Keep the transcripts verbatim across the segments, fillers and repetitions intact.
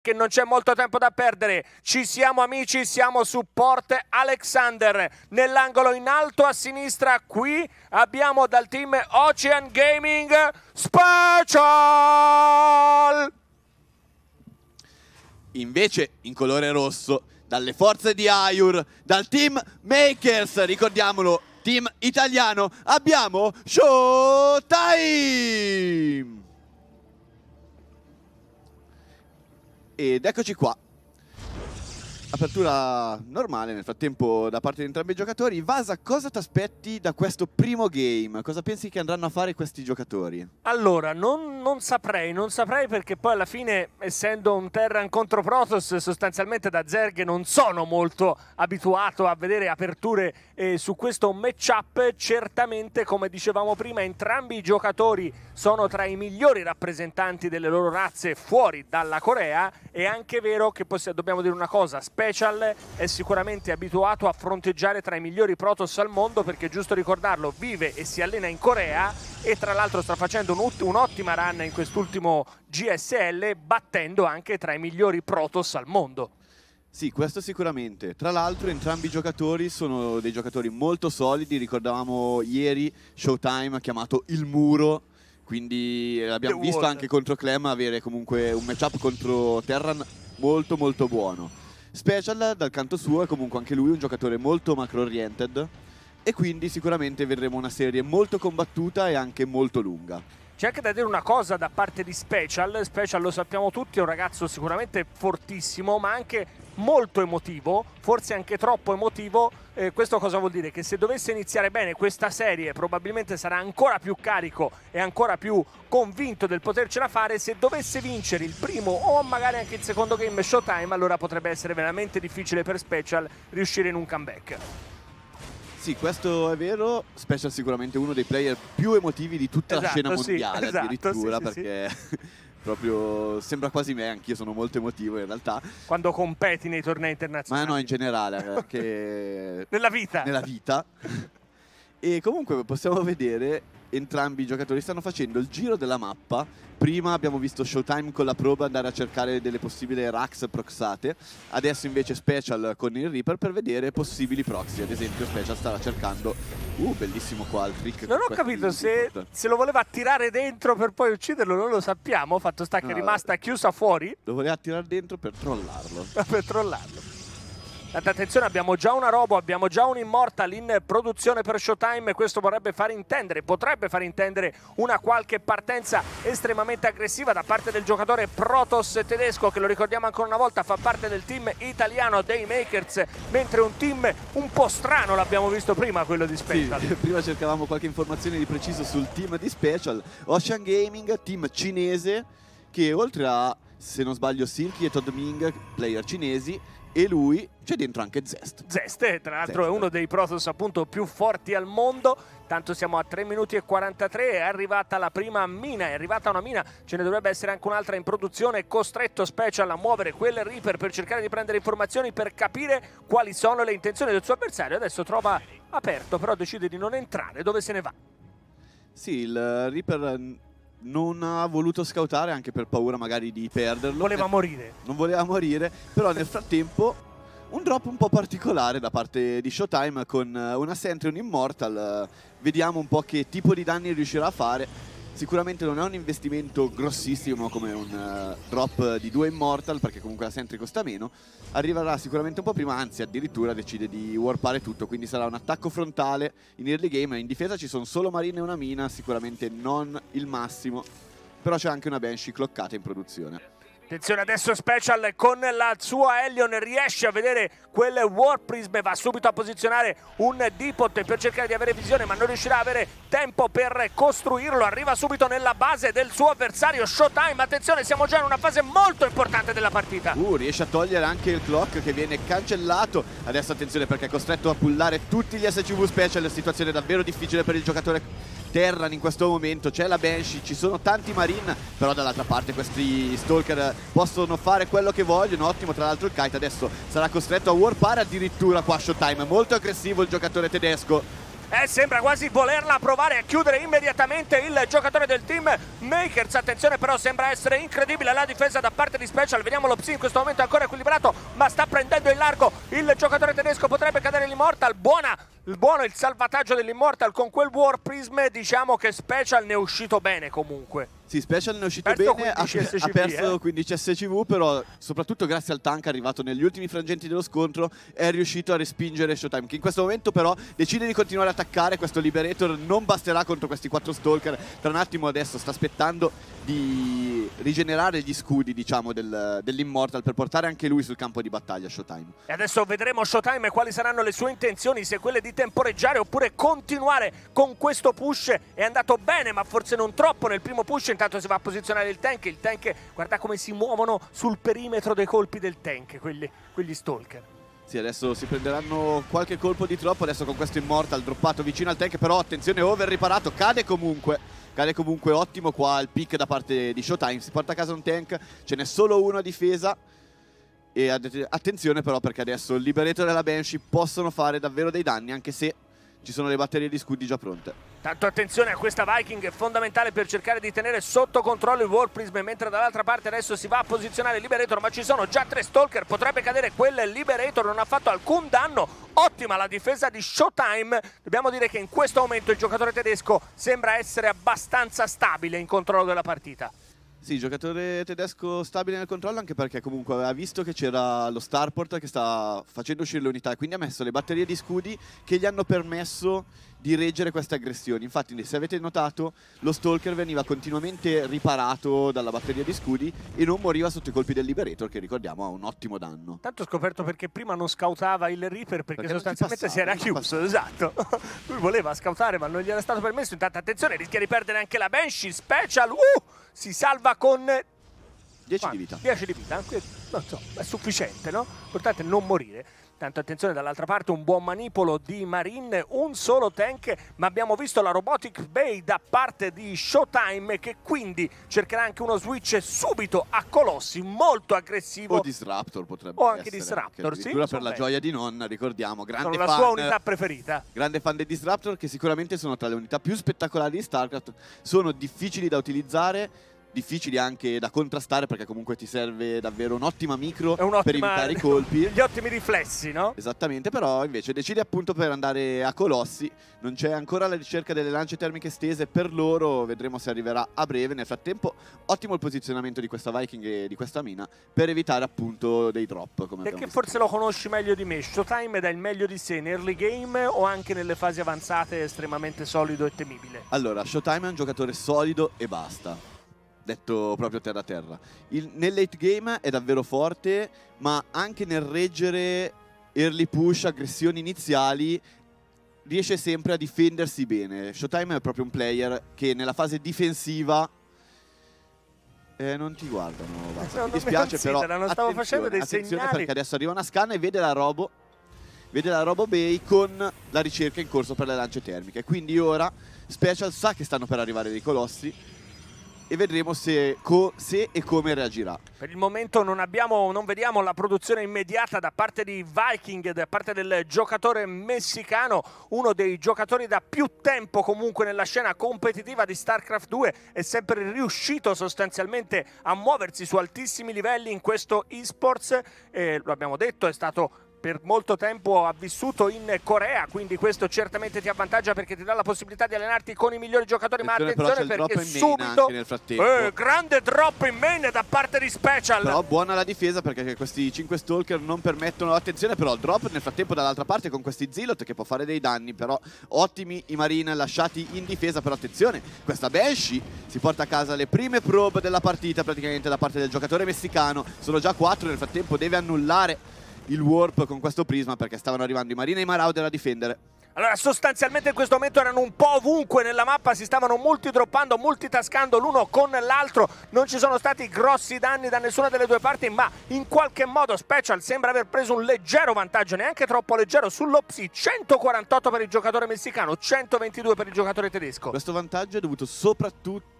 che non c'è molto tempo da perdere, ci siamo amici, siamo su Port Alexander, nell'angolo in alto a sinistra qui abbiamo dal team Ocean Gaming Special! Invece in colore rosso, dalle forze di Ayur, dal team Makers, ricordiamolo, team italiano, abbiamo Showtime! Ed eccoci qua. Apertura normale nel frattempo da parte di entrambi i giocatori. Vasa, cosa ti aspetti da questo primo game? Cosa pensi che andranno a fare questi giocatori? Allora, non, non saprei, non saprei perché poi alla fine, essendo un Terran contro Protoss, sostanzialmente da Zerg non sono molto abituato a vedere aperture eh, su questo matchup. Certamente, come dicevamo prima, entrambi i giocatori sono tra i migliori rappresentanti delle loro razze fuori dalla Corea. È anche vero che dobbiamo dire una cosa, Special è sicuramente abituato a fronteggiare tra i migliori Protoss al mondo, perché, giusto ricordarlo, vive e si allena in Corea e tra l'altro sta facendo un'ottima run in quest'ultimo G S L, battendo anche tra i migliori Protoss al mondo. Sì, questo sicuramente. Tra l'altro entrambi i giocatori sono dei giocatori molto solidi. Ricordavamo ieri Showtime chiamato il muro, quindi abbiamo The visto World. anche contro Clem avere comunque un matchup contro Terran molto molto buono. Special dal canto suo è comunque anche lui un giocatore molto macro oriented e quindi sicuramente vedremo una serie molto combattuta e anche molto lunga. C'è anche da dire una cosa da parte di Special. Special, lo sappiamo tutti, è un ragazzo sicuramente fortissimo, ma anche molto emotivo, forse anche troppo emotivo. Eh, questo cosa vuol dire? Che se dovesse iniziare bene questa serie probabilmente sarà ancora più carico e ancora più convinto del potercela fare. Se dovesse vincere il primo o magari anche il secondo game Showtime, allora potrebbe essere veramente difficile per Special riuscire in un comeback. Sì, questo è vero. Special sicuramente uno dei player più emotivi di tutta Esatto, la scena sì, mondiale, esatto, addirittura, sì, sì, perché sì. proprio sembra quasi me, anch'io sono molto emotivo in realtà. Quando competi nei tornei internazionali. Ma no, in generale, anche nella vita. Nella vita. E comunque possiamo vedere entrambi i giocatori stanno facendo il giro della mappa. Prima abbiamo visto Showtime con la probe andare a cercare delle possibili Rax proxate. Adesso invece Special con il Reaper per vedere possibili proxy. Ad esempio Special stava cercando... Uh, bellissimo qua il trick. Non ho capito se, se lo voleva attirare dentro per poi ucciderlo, non lo sappiamo. Fatto sta che No, è rimasta chiusa fuori. Lo voleva tirare dentro per trollarlo. per trollarlo. Attenzione, abbiamo già una Robo, abbiamo già un Immortal in produzione per Showtime. Questo vorrebbe far intendere, potrebbe far intendere una qualche partenza estremamente aggressiva da parte del giocatore Protoss tedesco, che lo ricordiamo ancora una volta fa parte del team italiano dei Makers, mentre un team un po' strano l'abbiamo visto prima, quello di Special. Sì, prima cercavamo qualche informazione di preciso sul team di Special. Ocean Gaming, team cinese, che oltre a, se non sbaglio, Silky e Todd Ming, player cinesi, e lui c'è dentro anche Zest. Zest, tra l'altro, Zest. è uno dei Protoss appunto più forti al mondo. Tanto siamo a tre minuti e quarantatré, è arrivata la prima mina, è arrivata una mina, ce ne dovrebbe essere anche un'altra in produzione. Costretto Special a muovere quel Reaper per cercare di prendere informazioni, per capire quali sono le intenzioni del suo avversario. Adesso trova aperto, però decide di non entrare. Dove se ne va? Sì, il Reaper non ha voluto scoutare, anche per paura magari di perderlo. Voleva morire. Non voleva morire, però nel frattempo un drop un po' particolare da parte di Showtime con una Sentry e un Immortal. Vediamo un po' che tipo di danni riuscirà a fare. Sicuramente non è un investimento grossissimo come un uh, drop di due Immortal, perché comunque la Sentry costa meno. Arriverà sicuramente un po' prima, anzi addirittura decide di warpare tutto, quindi sarà un attacco frontale in early game. In difesa ci sono solo Marine e una mina, sicuramente non il massimo, però c'è anche una Banshee cloccata in produzione. Attenzione adesso Special con la sua Hellion, riesce a vedere quel Warp Prism, va subito a posizionare un Depot per cercare di avere visione, ma non riuscirà a avere tempo per costruirlo. Arriva subito nella base del suo avversario Showtime. Attenzione, siamo già in una fase molto importante della partita. Uh, riesce a togliere anche il clock che viene cancellato. Adesso attenzione perché è costretto a pullare tutti gli S C V Special, situazione davvero difficile per il giocatore Terran in questo momento. C'è la Banshee, ci sono tanti Marine, però dall'altra parte questi Stalker possono fare quello che vogliono. Ottimo tra l'altro il Kite, adesso sarà costretto a warpare addirittura qua Showtime. Molto aggressivo il giocatore tedesco. Eh, sembra quasi volerla provare a chiudere immediatamente il giocatore del team Makers. Attenzione però, sembra essere incredibile la difesa da parte di Special. Vediamo lo Psy in questo momento ancora equilibrato, ma sta prendendo in largo il giocatore tedesco. Potrebbe cadere l'Immortal. Buona, il buono il salvataggio dell'Immortal con quel War Prism. Diciamo che Special ne è uscito bene comunque. Sì, Special ne è uscito Perso bene, ha, quindici S C V, ha perso eh. quindici S C V, però soprattutto grazie al tank arrivato negli ultimi frangenti dello scontro è riuscito a respingere Showtime, che in questo momento però decide di continuare ad attaccare. Questo Liberator non basterà contro questi quattro Stalker. Tra un attimo adesso sta aspettando di rigenerare gli scudi, diciamo, del, dell'Immortal per portare anche lui sul campo di battaglia Showtime. E adesso vedremo Showtime quali saranno le sue intenzioni, se quelle di temporeggiare oppure continuare con questo push. È andato bene, ma forse non troppo nel primo push. Intanto si va a posizionare il tank. Il tank, guarda come si muovono sul perimetro dei colpi del tank, quelli, quegli Stalker. Sì, adesso si prenderanno qualche colpo di troppo. Adesso con questo Immortal droppato vicino al tank, però attenzione, over riparato, cade comunque. Cade comunque, ottimo qua il pick da parte di Showtime. Si porta a casa un tank, ce n'è solo uno a difesa. E attenzione però, perché adesso il Liberator e la Banshee possono fare davvero dei danni, anche se ci sono le batterie di scudi già pronte. Tanto attenzione a questa Viking, è fondamentale per cercare di tenere sotto controllo il War Prism, mentre dall'altra parte adesso si va a posizionare il Liberator, ma ci sono già tre Stalker, potrebbe cadere quel Liberator, non ha fatto alcun danno. Ottima la difesa di Showtime. Dobbiamo dire che in questo momento il giocatore tedesco sembra essere abbastanza stabile in controllo della partita. Sì, giocatore tedesco stabile nel controllo, anche perché comunque aveva visto che c'era lo Starport che sta facendo uscire le unità e quindi ha messo le batterie di scudi che gli hanno permesso di reggere queste aggressioni. Infatti, se avete notato, lo Stalker veniva continuamente riparato dalla batteria di scudi e non moriva sotto i colpi del Liberator, che ricordiamo ha un ottimo danno. Tanto ho scoperto perché prima non scoutava il Reaper, perché, perché sostanzialmente si era chiuso, esatto. Lui voleva scoutare ma non gli era stato permesso. Intanto attenzione, rischia di perdere anche la Banshee. Special, uh, si salva con dieci di vita. dieci di vita, non so, è sufficiente, no? L'importante è non morire. Tanto attenzione, dall'altra parte un buon manipolo di Marine, un solo tank, ma abbiamo visto la Robotic Bay da parte di Showtime, che quindi cercherà anche uno switch subito a Colossi, molto aggressivo. O Disruptor potrebbe o anche essere. Disruptor, anche sì. Addirittura per la gioia di nonna, ricordiamo. Grande sono la fan, sua unità preferita. Grande fan dei Disruptor, che sicuramente sono tra le unità più spettacolari di StarCraft. Sono difficili da utilizzare, difficili anche da contrastare, perché comunque ti serve davvero un'ottima micro per evitare i colpi. Gli ottimi riflessi, no? Esattamente, però invece decide appunto per andare a Colossi. Non c'è ancora la ricerca delle lance termiche estese per loro, vedremo se arriverà a breve. Nel frattempo ottimo il posizionamento di questa Viking e di questa mina per evitare appunto dei drop, come perché forse lo conosci meglio di me. Showtime dà il meglio di sé in early game o anche nelle fasi avanzate, estremamente solido e temibile? Allora, Showtime è un giocatore solido e basta, detto proprio terra terra. Il, nel late game è davvero forte, ma anche nel reggere early push, aggressioni iniziali, riesce sempre a difendersi bene. Showtime è proprio un player che nella fase difensiva eh, non ti guardano, no, mi dispiace, però non stavo facendo dei attenzione segnali, perché adesso arriva una scanna e vede la Robo vede la Robo Bay con la ricerca in corso per le lance termiche. Quindi ora Special sa che stanno per arrivare dei colossi e vedremo se, se e come reagirà. Per il momento non, abbiamo, non vediamo la produzione immediata da parte di Viking, da parte del giocatore messicano, uno dei giocatori da più tempo comunque nella scena competitiva di StarCraft due, è sempre riuscito sostanzialmente a muoversi su altissimi livelli in questo eSports, e lo abbiamo detto, è stato per molto tempo ha vissuto in Corea, quindi questo certamente ti avvantaggia perché ti dà la possibilità di allenarti con i migliori giocatori. Attenzione, ma attenzione perché subito nel frattempo. Eh, grande drop in main da parte di Special. Però buona la difesa perché questi cinque Stalker non permettono. Attenzione però il drop nel frattempo dall'altra parte con questi Zealot che può fare dei danni, però ottimi i Marine lasciati in difesa. Però attenzione, questa Banshee si porta a casa le prime probe della partita praticamente da parte del giocatore messicano. Sono già quattro, nel frattempo deve annullare il warp con questo prisma perché stavano arrivando i Marine e i Marauder a difendere. Allora sostanzialmente in questo momento erano un po' ovunque nella mappa, si stavano multidroppando, multitascando l'uno con l'altro, non ci sono stati grossi danni da nessuna delle due parti, ma in qualche modo Special sembra aver preso un leggero vantaggio, neanche troppo leggero, sull'Opsi. Centoquarantotto per il giocatore messicano, centoventidue per il giocatore tedesco. Questo vantaggio è dovuto soprattutto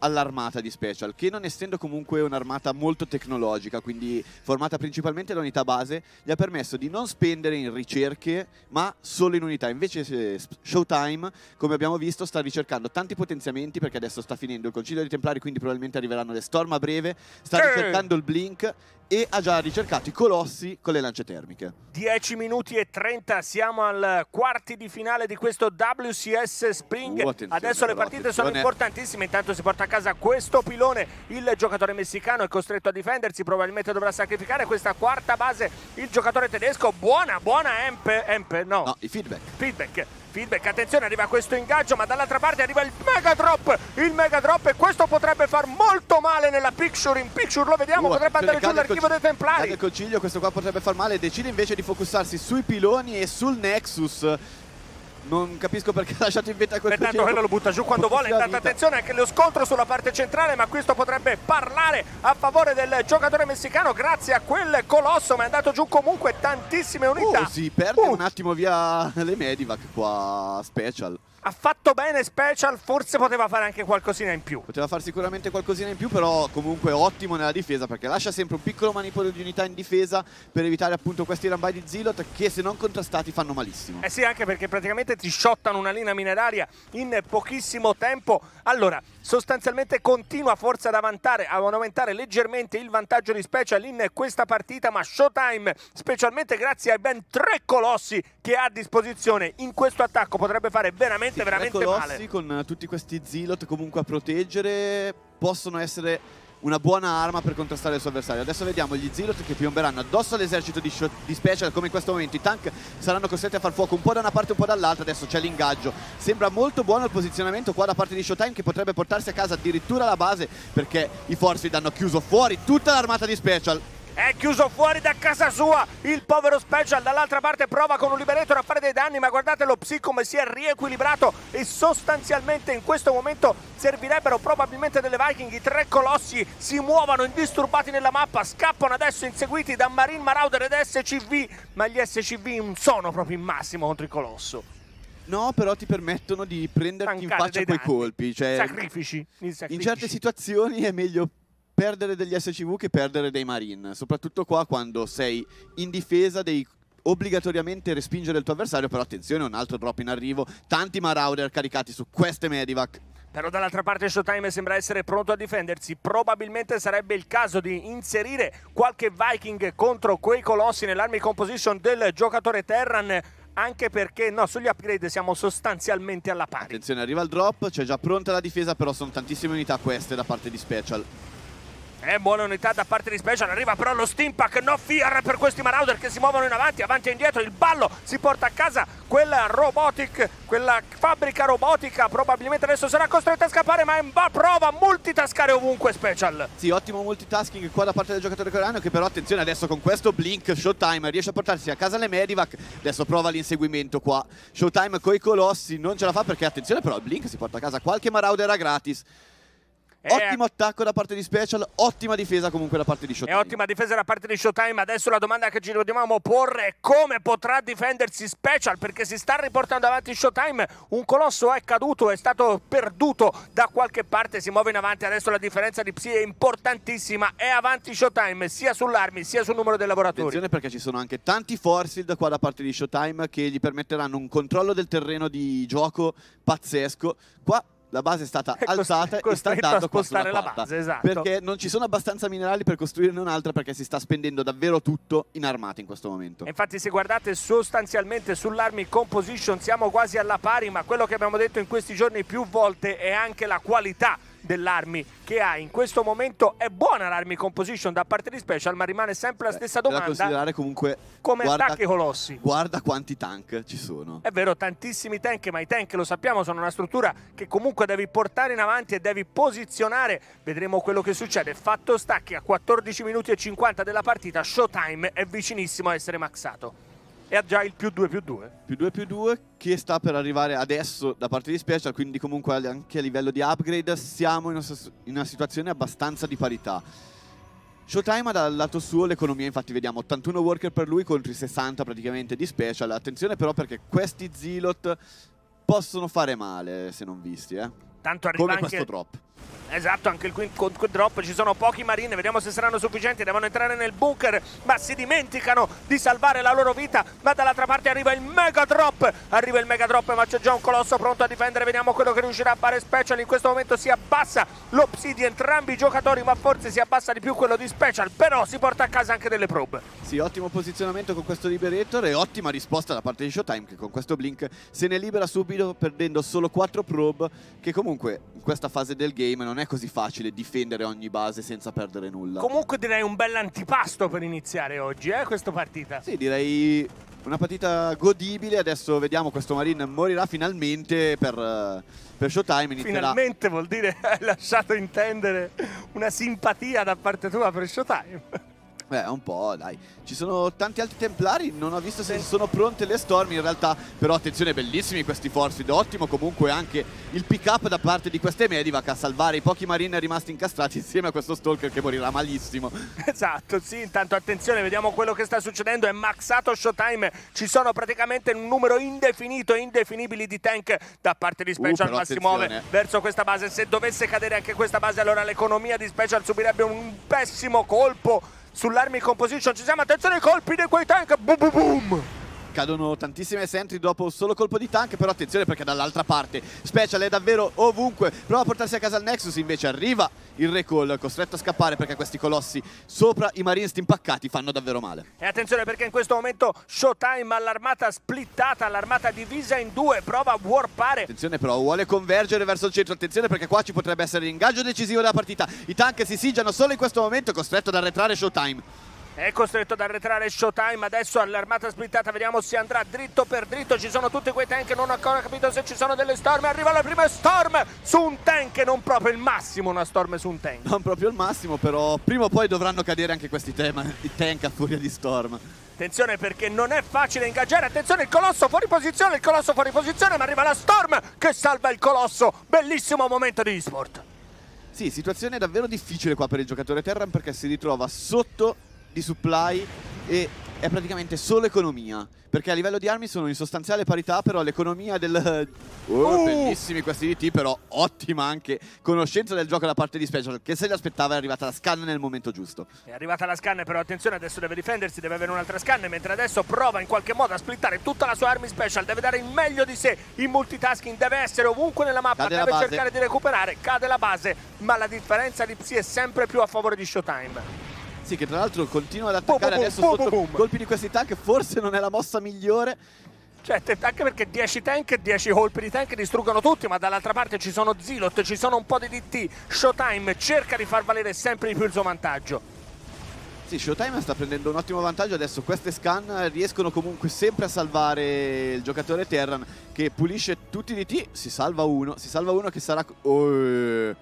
all'armata di Special, che non essendo comunque un'armata molto tecnologica, quindi formata principalmente da unità base, gli ha permesso di non spendere in ricerche, ma solo in unità. Invece Showtime, come abbiamo visto, sta ricercando tanti potenziamenti, perché adesso sta finendo il Concilio dei Templari, quindi probabilmente arriveranno le Storm a breve, sta sì. ricercando il Blink e ha già ricercato i Colossi con le lance termiche. dieci minuti e trenta, siamo al quarti di finale di questo W C S Spring. Uh, Adesso le però, partite sono attenzione. importantissime, intanto si porta a casa questo pilone, il giocatore messicano è costretto a difendersi, probabilmente dovrà sacrificare questa quarta base il giocatore tedesco. Buona, buona Empe, Empe no. No, i feedback. Feedback. Feedback, attenzione, arriva questo ingaggio, ma dall'altra parte arriva il Mega Drop, il Mega Drop, e questo potrebbe far molto male nella picture. In picture lo vediamo, Uh, potrebbe andare giù l'archivio dei Templari. Cade il Concilio, questo qua potrebbe far male, decide invece di focussarsi sui piloni e sul Nexus. Non capisco perché ha lasciato in vita quel Pertanto Concilio. quello lo butta giù quando vuole. Intanto attenzione anche lo scontro sulla parte centrale, ma questo potrebbe parlare a favore del giocatore messicano grazie a quel colosso, ma è andato giù comunque tantissime unità. Oh, si perde Uh. un attimo via le Medivac qua Special. Ha fatto bene Special, forse poteva fare anche qualcosina in più. Poteva fare sicuramente qualcosina in più, però comunque ottimo nella difesa, perché lascia sempre un piccolo manipolo di unità in difesa per evitare appunto questi rambai di Zealot che, se non contrastati, fanno malissimo. Eh sì, anche perché praticamente ti shottano una linea mineraria in pochissimo tempo. Allora, sostanzialmente continua forse ad aumentare, ad aumentare leggermente il vantaggio di Special in questa partita, ma Showtime, specialmente grazie ai ben tre colossi che ha a disposizione in questo attacco, potrebbe fare veramente Sì, veramente tre colossi male. con tutti questi Zealot comunque a proteggere possono essere una buona arma per contrastare il suo avversario. Adesso vediamo gli Zealot che piomberanno addosso all'esercito di, di Special, come in questo momento i tank saranno costretti a far fuoco un po' da una parte e un po' dall'altra. Adesso c'è l'ingaggio, sembra molto buono il posizionamento qua da parte di Showtime, che potrebbe portarsi a casa addirittura la base, perché i Force hanno chiuso fuori tutta l'armata di Special. È chiuso fuori da casa sua il povero Special. Dall'altra parte prova con un Liberator a fare dei danni, ma guardate lo Psy come si è riequilibrato, e sostanzialmente in questo momento servirebbero probabilmente delle Viking. I tre colossi si muovono indisturbati nella mappa, scappano adesso inseguiti da Marine Marauder ed S C V, ma gli S C V non sono proprio in massimo contro il colosso. No, però ti permettono di prenderti in Tancare faccia dei quei danni. colpi, cioè Sacrifici, sacrifici. in certe situazioni è meglio perdere degli S C V che perdere dei Marine, soprattutto qua quando sei in difesa, devi obbligatoriamente respingere il tuo avversario. Però attenzione, un altro drop in arrivo, tanti Marauder caricati su queste Medivac. Però dall'altra parte Showtime sembra essere pronto a difendersi. Probabilmente sarebbe il caso di inserire qualche Viking contro quei colossi nell'army composition del giocatore Terran, anche perché no, sugli upgrade siamo sostanzialmente alla pari. Attenzione, arriva il drop, c'è già pronta la difesa, però sono tantissime unità queste da parte di Special. È buona unità da parte di Special, arriva però lo Steampack, no fear per questi Marauder che si muovono in avanti, avanti e indietro, il ballo si porta a casa quella robotic, quella fabbrica robotica, probabilmente adesso sarà costretta a scappare, ma prova a multitascare ovunque Special. Sì, ottimo multitasking qua da parte del giocatore coreano, che però attenzione adesso con questo Blink Showtime riesce a portarsi a casa le Medivac. Adesso prova l'inseguimento qua, Showtime coi colossi non ce la fa, perché attenzione però il Blink si porta a casa qualche Marauder a gratis. Ottimo attacco da parte di Special, ottima difesa comunque da parte di Showtime. E ottima difesa da parte di Showtime. Adesso la domanda che ci dobbiamo porre è come potrà difendersi Special, perché si sta riportando avanti Showtime. Un colosso è caduto, è stato perduto da qualche parte, si muove in avanti. Adesso la differenza di Psy è importantissima, è avanti Showtime sia sull'armi sia sul numero dei lavoratori. Attenzione perché ci sono anche tanti Forced qua da parte di Showtime che gli permetteranno un controllo del terreno di gioco pazzesco. Qua la base è stata È alzata e sta costretto andando a spostare qua la sulla base, esatto. perché non ci sono abbastanza minerali per costruirne un'altra, perché si sta spendendo davvero tutto in armate in questo momento. Infatti se guardate sostanzialmente sull'army composition siamo quasi alla pari, ma quello che abbiamo detto in questi giorni più volte è anche la qualità dell'army che ha in questo momento. È buona l'army composition da parte di Special, ma rimane sempre la stessa domanda: da considerare comunque come guarda, attacchi colossi. Guarda quanti tank ci sono. È vero, tantissimi tank, ma i tank lo sappiamo sono una struttura che comunque devi portare in avanti e devi posizionare. Vedremo quello che succede. Fatto sta che a quattordici minuti e cinquanta della partita Showtime è vicinissimo a essere maxato e ha già il più due più due. Più due più due che sta per arrivare adesso da parte di Special, quindi comunque anche a livello di upgrade siamo in una, in una situazione abbastanza di parità. Showtime ha dal lato suo l'economia, infatti vediamo ottantuno worker per lui contro i sessanta praticamente di Special. Attenzione però perché questi Zealot possono fare male se non visti, eh. Tanto arriva come anche questo drop. Esatto, anche il Quick Drop, ci sono pochi Marine, vediamo se saranno sufficienti, devono entrare nel bunker, ma si dimenticano di salvare la loro vita, ma dall'altra parte arriva il Mega Drop, arriva il Mega Drop, ma c'è già un colosso pronto a difendere, vediamo quello che riuscirà a fare Special, in questo momento si abbassa l'Obsidian, entrambi i giocatori, ma forse si abbassa di più quello di Special, però si porta a casa anche delle probe. Sì, ottimo posizionamento con questo Liberator e ottima risposta da parte di Showtime, che con questo Blink se ne libera subito perdendo solo quattro probe, che comunque in questa fase del game non è così facile difendere ogni base senza perdere nulla. Comunque direi un bel antipasto per iniziare oggi, eh, questa partita. Sì, direi una partita godibile. Adesso vediamo, questo Marine morirà finalmente per, per Showtime. Inizierà... Finalmente vuol dire hai lasciato intendere una simpatia da parte tua per Showtime. Beh, un po', dai. Ci sono tanti altri templari, non ho visto se sono pronte le Storm in realtà, però attenzione, bellissimi questi force feed, ottimo comunque anche il pick up da parte di queste Medivac a salvare i pochi Marine rimasti incastrati insieme a questo Stalker che morirà malissimo. Esatto, sì, intanto attenzione, vediamo quello che sta succedendo, è maxato Showtime, ci sono praticamente un numero indefinito e indefinibili di tank da parte di Special, uh, ma si muove verso questa base, se dovesse cadere anche questa base allora l'economia di Special subirebbe un pessimo colpo sull'army composition. Ci siamo, attenzione ai colpi di quei tank, boom boom boom. Cadono tantissime sentry dopo un solo colpo di tank, però attenzione perché dall'altra parte Special è davvero ovunque, prova a portarsi a casa il Nexus, invece arriva il recall, costretto a scappare perché questi colossi sopra i Marines impaccati fanno davvero male. E attenzione perché in questo momento Showtime ha l'armata splittata, l'armata divisa in due, prova a warpare. Attenzione però, vuole convergere verso il centro, attenzione perché qua ci potrebbe essere l'ingaggio decisivo della partita, i tank si sigiano solo in questo momento, costretto ad arretrare Showtime. È costretto ad arretrare Showtime, adesso all'armata splittata, vediamo se andrà dritto per dritto, ci sono tutti quei tank, non ho ancora capito se ci sono delle Storm, arriva la prima Storm su un tank, non proprio il massimo una Storm su un tank. Non proprio il massimo, però prima o poi dovranno cadere anche questi tema, i tank a furia di Storm. Attenzione perché non è facile ingaggiare, attenzione il Colosso fuori posizione, il Colosso fuori posizione, ma arriva la Storm che salva il Colosso, bellissimo momento di eSport. Sì, situazione davvero difficile qua per il giocatore Terran perché si ritrova sotto di supply e è praticamente solo economia, perché a livello di armi sono in sostanziale parità, però l'economia del... Oh, uh. Bellissimi questi D T, però ottima anche conoscenza del gioco da parte di Special, che se li aspettava, è arrivata la scan nel momento giusto. È arrivata la scan, però attenzione, adesso deve difendersi, deve avere un'altra scan, mentre adesso prova in qualche modo a splittare tutta la sua army Special, deve dare il meglio di sé, in multitasking, deve essere ovunque nella mappa, cade deve cercare di recuperare, cade la base, ma la differenza di Psi è sempre più a favore di Showtime. Sì, che tra l'altro continua ad attaccare boom, adesso boom, sotto boom. colpi di questi tank, forse non è la mossa migliore. Cioè, anche perché dieci tank, dieci colpi di tank distruggono tutti, ma dall'altra parte ci sono Zilot, ci sono un po' di D T. Showtime cerca di far valere sempre di più il suo vantaggio. Sì, Showtime sta prendendo un ottimo vantaggio, adesso queste scan riescono comunque sempre a salvare il giocatore Terran, che pulisce tutti i D T, si salva uno, si salva uno che sarà... Oh,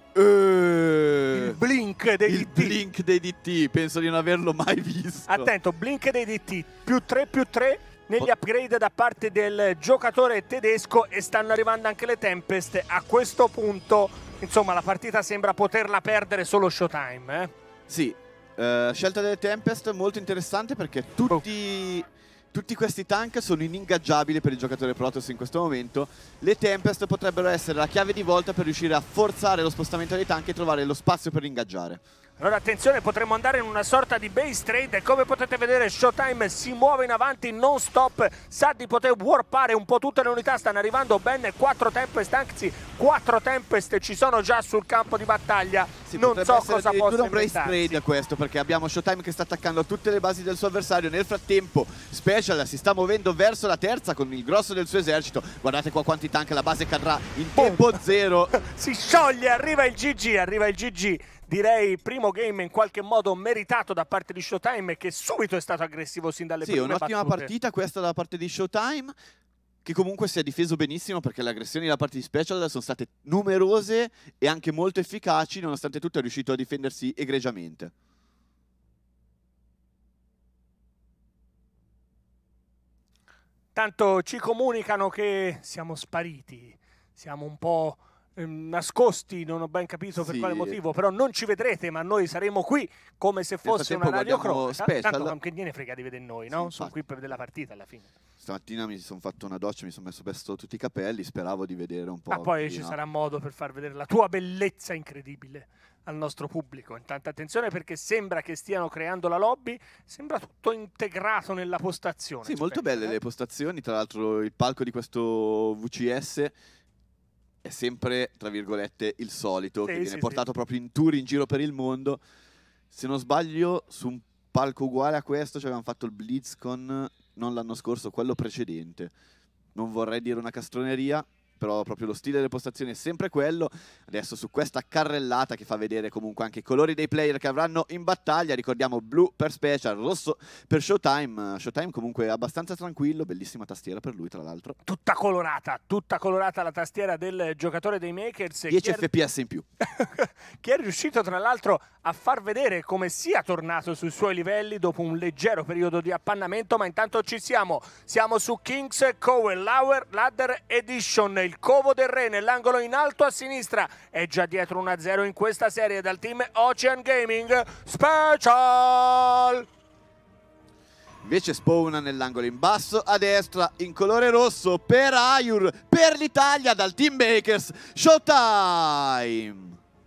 Uh, il blink dei il D T. Il blink dei D T, penso di non averlo mai visto. Attento, blink dei D T, più tre più tre negli upgrade da parte del giocatore tedesco e stanno arrivando anche le Tempest. A questo punto, insomma, la partita sembra poterla perdere solo Showtime. Eh? Sì, uh, scelta delle Tempest molto interessante perché tutti... Oh. Tutti questi tank sono iningaggiabili per il giocatore Protoss in questo momento. Le Tempest potrebbero essere la chiave di volta per riuscire a forzare lo spostamento dei tank e trovare lo spazio per ingaggiare. Allora attenzione, potremmo andare in una sorta di base trade e come potete vedere Showtime si muove in avanti non stop, sa di poter warpare un po' tutte le unità, stanno arrivando ben quattro Tempest, anzi quattro Tempest ci sono già sul campo di battaglia. Sì, non so cosa possa un brace trade questo, perché abbiamo Showtime che sta attaccando tutte le basi del suo avversario. Nel frattempo Special si sta muovendo verso la terza con il grosso del suo esercito. Guardate qua quanti tank, la base cadrà in tempo zero. Si scioglie, arriva il G G, arriva il G G. Direi primo game in qualche modo meritato da parte di Showtime, che subito è stato aggressivo sin dalle sì, prime battute. Sì, un'ottima partita questa da parte di Showtime, che comunque si è difeso benissimo perché le aggressioni da parte di Special sono state numerose e anche molto efficaci, nonostante tutto è riuscito a difendersi egregiamente. Tanto ci comunicano che siamo spariti, siamo un po' nascosti, non ho ben capito per sì. quale motivo, però non ci vedrete, ma noi saremo qui come se fosse una radiocronaca. Tanto non che gliene frega di vedere noi, no? Sì, sono qui per vedere la partita alla fine. stamattina mi sono fatto una doccia, mi sono messo presto tutti i capelli, speravo di vedere un po'. Ma poi prima. ci sarà modo per far vedere la tua bellezza incredibile al nostro pubblico. Intanto attenzione perché sembra che stiano creando la lobby, sembra tutto integrato nella postazione. Sì, molto Aspetta, belle eh. le postazioni, tra l'altro il palco di questo V C S è sempre, tra virgolette, il solito, Sì, che viene sì, portato sì. proprio in tour in giro per il mondo. Se non sbaglio, su un palco uguale a questo ci avevano fatto il BlizzCon, non l'anno scorso, quello precedente. Non vorrei dire una castroneria, però proprio lo stile delle postazioni è sempre quello. Adesso su questa carrellata che fa vedere comunque anche i colori dei player che avranno in battaglia, ricordiamo blu per Special, rosso per Showtime. Showtime comunque abbastanza tranquillo, bellissima tastiera per lui tra l'altro. Tutta colorata, tutta colorata la tastiera del giocatore dei Makers. dieci Chi è- F P S in più. che è riuscito tra l'altro a far vedere come sia tornato sui suoi livelli dopo un leggero periodo di appannamento, ma intanto ci siamo, siamo su Kings Cowen Lower Ladder Edition, il covo del re nell'angolo in alto a sinistra, è già dietro uno a zero in questa serie dal team Ocean Gaming Special. Invece spawna nell'angolo in basso a destra in colore rosso per Ayur, per l'Italia dal Team Makers. Showtime!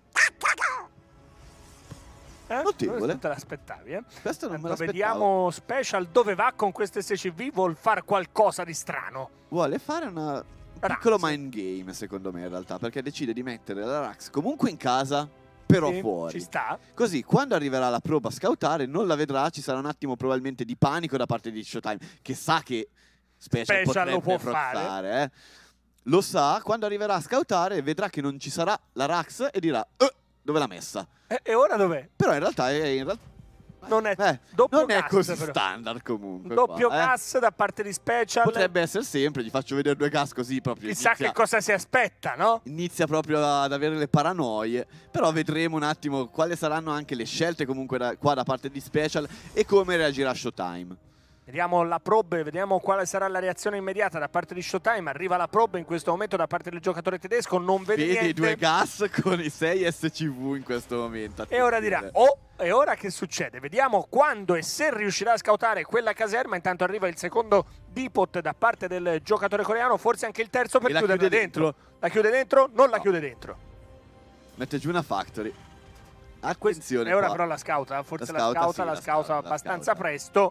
Eh? Notevole. Non te l'aspettavi, eh? Questo non me Tanto l'aspettavo. vediamo Special dove va con queste S C V, vuol fare qualcosa di strano. Vuole fare una... un Rax. piccolo mind game secondo me in realtà, perché decide di mettere la Rax comunque in casa, però Sì, fuori. ci sta. Così quando arriverà la proba a scoutare non la vedrà, ci sarà un attimo probabilmente di panico da parte di Showtime, che sa che Special, Special lo potrebbe può fare. fare. Eh. Lo sa, quando arriverà a scoutare vedrà che non ci sarà la Rax e dirà "Eh, dove l'ha messa?". E, e ora dov'è? Però in realtà è, in realtà, Non è eh, doppio non è gas, così però. standard comunque. Doppio qua, eh. gas da parte di Special. Potrebbe essere sempre, gli faccio vedere due gas così proprio. Chissà inizia- che cosa si aspetta, no? Inizia proprio ad avere le paranoie, però vedremo un attimo quali saranno anche le scelte comunque da, qua da parte di Special e come reagirà Showtime. Vediamo la probe, vediamo quale sarà la reazione immediata da parte di Showtime. Arriva la probe in questo momento da parte del giocatore tedesco, non vede Vedi niente. i due gas con i sei S C V in questo momento. E ora dirà, oh, e ora che succede? Vediamo quando e se riuscirà a scoutare quella caserma. Intanto arriva il secondo depot da parte del giocatore coreano, forse anche il terzo per E la chiuderla chiude dentro. dentro. La chiude dentro? Non la No. chiude dentro. Mette giù una factory. Questo- Attenzione E ora qua. però la scouta, forse la La scouta, scouta, sì, la la scouta scouta, la abbastanza scouta. presto.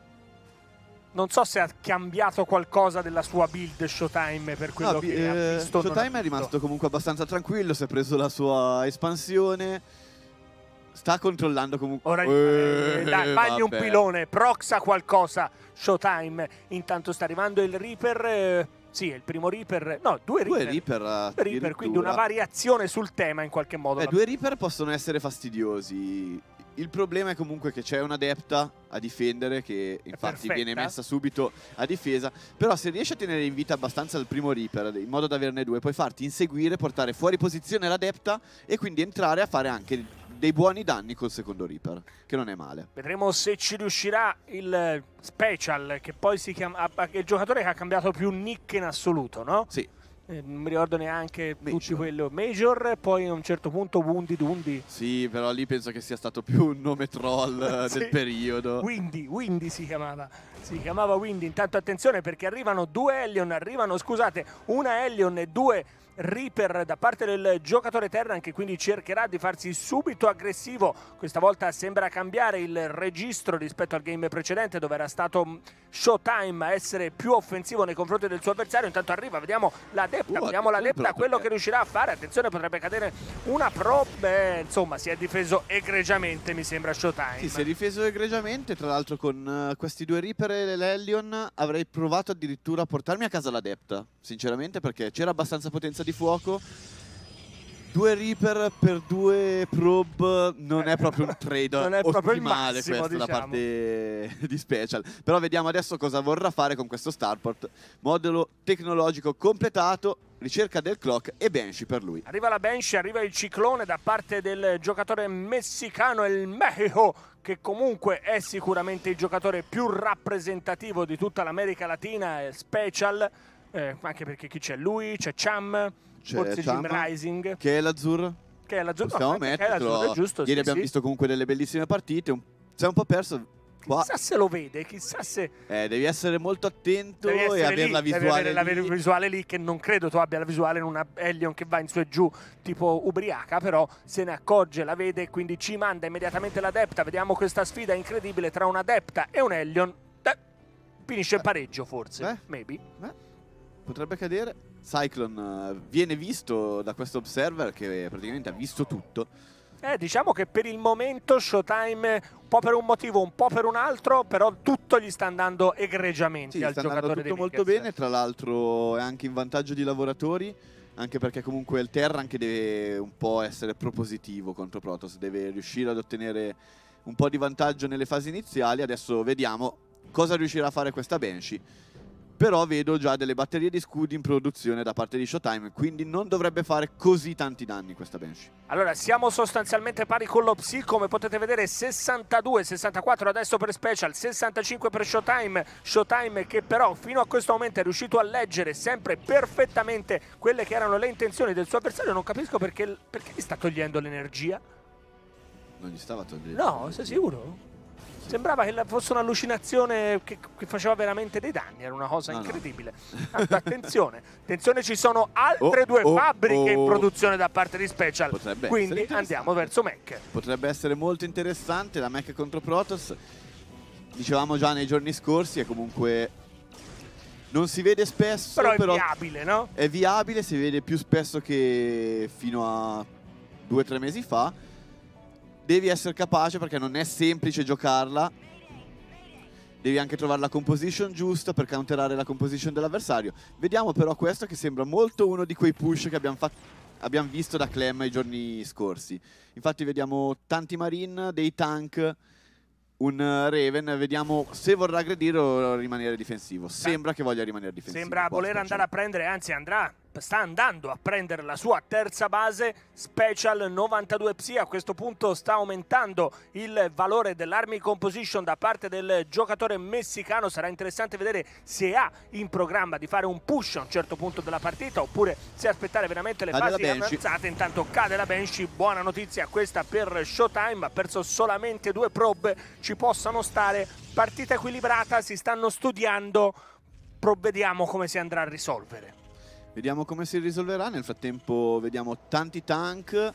Non so se ha cambiato qualcosa della sua build Showtime per quello No, che eh, ha visto. o non ha Showtime è visto. rimasto comunque abbastanza tranquillo, si è preso la sua espansione. Sta controllando comunque. Ora Eh, eh, dai, fagli un vabbè. pilone, proxa qualcosa Showtime. Intanto sta arrivando il Reaper, eh, sì, è il primo Reaper, no, due Due Reaper. Reaper, Due Reaper, quindi addirittura. una variazione sul tema in qualche modo. Eh, due Reaper possono essere fastidiosi. Il problema è comunque che c'è un'adepta a difendere, che infatti perfetta. viene messa subito a difesa. Però se riesci a tenere in vita abbastanza il primo Reaper, in modo da averne due, puoi farti inseguire, portare fuori posizione l'adepta e quindi entrare a fare anche dei buoni danni col secondo Reaper, che non è male. Vedremo se ci riuscirà il Special, che poi si chiama, è il giocatore che ha cambiato più nick in assoluto, no? Sì. Eh, non mi ricordo neanche Major. tutti quello. Major, poi a un certo punto Wundi Dundi. Sì, però lì penso che sia stato più un nome troll eh, Sì. del periodo. Windy, Windy si chiamava. Si chiamava Windy. Intanto attenzione perché arrivano due Hellion, arrivano, scusate, una Hellion e due Reaper da parte del giocatore Terran, che quindi cercherà di farsi subito aggressivo. Questa volta sembra cambiare il registro rispetto al game precedente, dove era stato Showtime a essere più offensivo nei confronti del suo avversario. Intanto arriva, vediamo l'adepta, Uh, vediamo l'adepta, proprio quello che- che riuscirà a fare. Attenzione, potrebbe cadere una probe. Insomma, si è difeso egregiamente, mi sembra Showtime. Sì, si è difeso egregiamente, tra l'altro con eh, questi due Reaper e l'Hellion avrei provato addirittura a portarmi a casa l'adepta, sinceramente, perché c'era abbastanza potenza di fuoco. Due Reaper per due probe non è proprio un trade Non è proprio il ottimale massimo, questo da diciamo. parte di Special. Però vediamo adesso cosa vorrà fare con questo Starport. Modulo tecnologico completato, ricerca del clock e Banshee per lui. Arriva la Banshee, arriva il ciclone da parte del giocatore messicano, il Mexico, che comunque è sicuramente il giocatore più rappresentativo di tutta l'America Latina, è Special, eh, anche perché chi c'è? Lui, c'è Cham, C'è forse Cham, Jim Rising, che è l'azzurro. che è l'azzurro. Possiamo No, anche che è metterlo. l'azzurro, giusto, Ieri sì, abbiamo sì. visto comunque delle bellissime partite. Un... Si è un po' perso. Qua... chissà se lo vede, chissà se... Eh, devi essere molto attento essere e avere lì, la devi visuale avere lì. la visuale lì, che non credo tu abbia la visuale in una Hellion che va in su e giù tipo ubriaca, però se ne accorge, la vede e quindi ci manda immediatamente l'Adepta. Vediamo questa sfida incredibile tra un Adepta e un Hellion. Eh, finisce in pareggio forse, Beh. maybe. Beh, potrebbe cadere. Cyclone uh, viene visto da questo observer che praticamente ha visto tutto. Eh, diciamo che per il momento Showtime, un po' per un motivo, un po' per un altro, però tutto gli sta andando egregiamente Sì, al sta giocatore andando tutto dei molto Lakers. bene, tra l'altro è anche in vantaggio di lavoratori, anche perché comunque il Terran che deve un po' essere propositivo contro Protoss, deve riuscire ad ottenere un po' di vantaggio nelle fasi iniziali. Adesso vediamo cosa riuscirà a fare questa Banshee. Però vedo già delle batterie di scudi in produzione da parte di Showtime, quindi non dovrebbe fare così tanti danni questa Banshee. Allora, siamo sostanzialmente pari con lo Psy, come potete vedere sessantadue sessantaquattro adesso per Special, sessantacinque per Showtime. Showtime che però fino a questo momento è riuscito a leggere sempre perfettamente quelle che erano le intenzioni del suo avversario. Non capisco perché, perché gli sta togliendo l'energia. Non gli stava togliendo. No, sei sicuro? Sembrava che fosse un'allucinazione che, che faceva veramente dei danni, era una cosa no, incredibile. No. Attenzione, attenzione, ci sono altre oh, due oh, fabbriche oh. in produzione da parte di Special, Potrebbe quindi andiamo verso Mech. Potrebbe essere molto interessante la Mech contro Protoss. Dicevamo già nei giorni scorsi, è comunque... non si vede spesso, però è però viabile, no? È viabile, si vede più spesso che fino a due o tre mesi fa. Devi essere capace perché non è semplice giocarla. Devi anche trovare la composition giusta per counterare la composition dell'avversario. Vediamo però questo che sembra molto uno di quei push che abbiamo, abbiamo visto da Clem i giorni scorsi. Infatti vediamo tanti Marine, dei tank, un Raven. Vediamo se vorrà aggredire o rimanere difensivo. Sembra che voglia rimanere difensivo. Sembra voler andare a prendere, anzi andrà, sta andando a prendere la sua terza base. Special novantadue Psy a questo punto sta aumentando il valore dell'army composition da parte del giocatore messicano. Sarà interessante vedere se ha in programma di fare un push a un certo punto della partita oppure se aspettare veramente le Cade fasi la Banshee. avanzate. Intanto cade la Banshee, buona notizia questa per Showtime, ha perso solamente due probe, ci possano stare, partita equilibrata, si stanno studiando, provvediamo come si andrà a risolvere. Vediamo come si risolverà. Nel frattempo vediamo tanti tank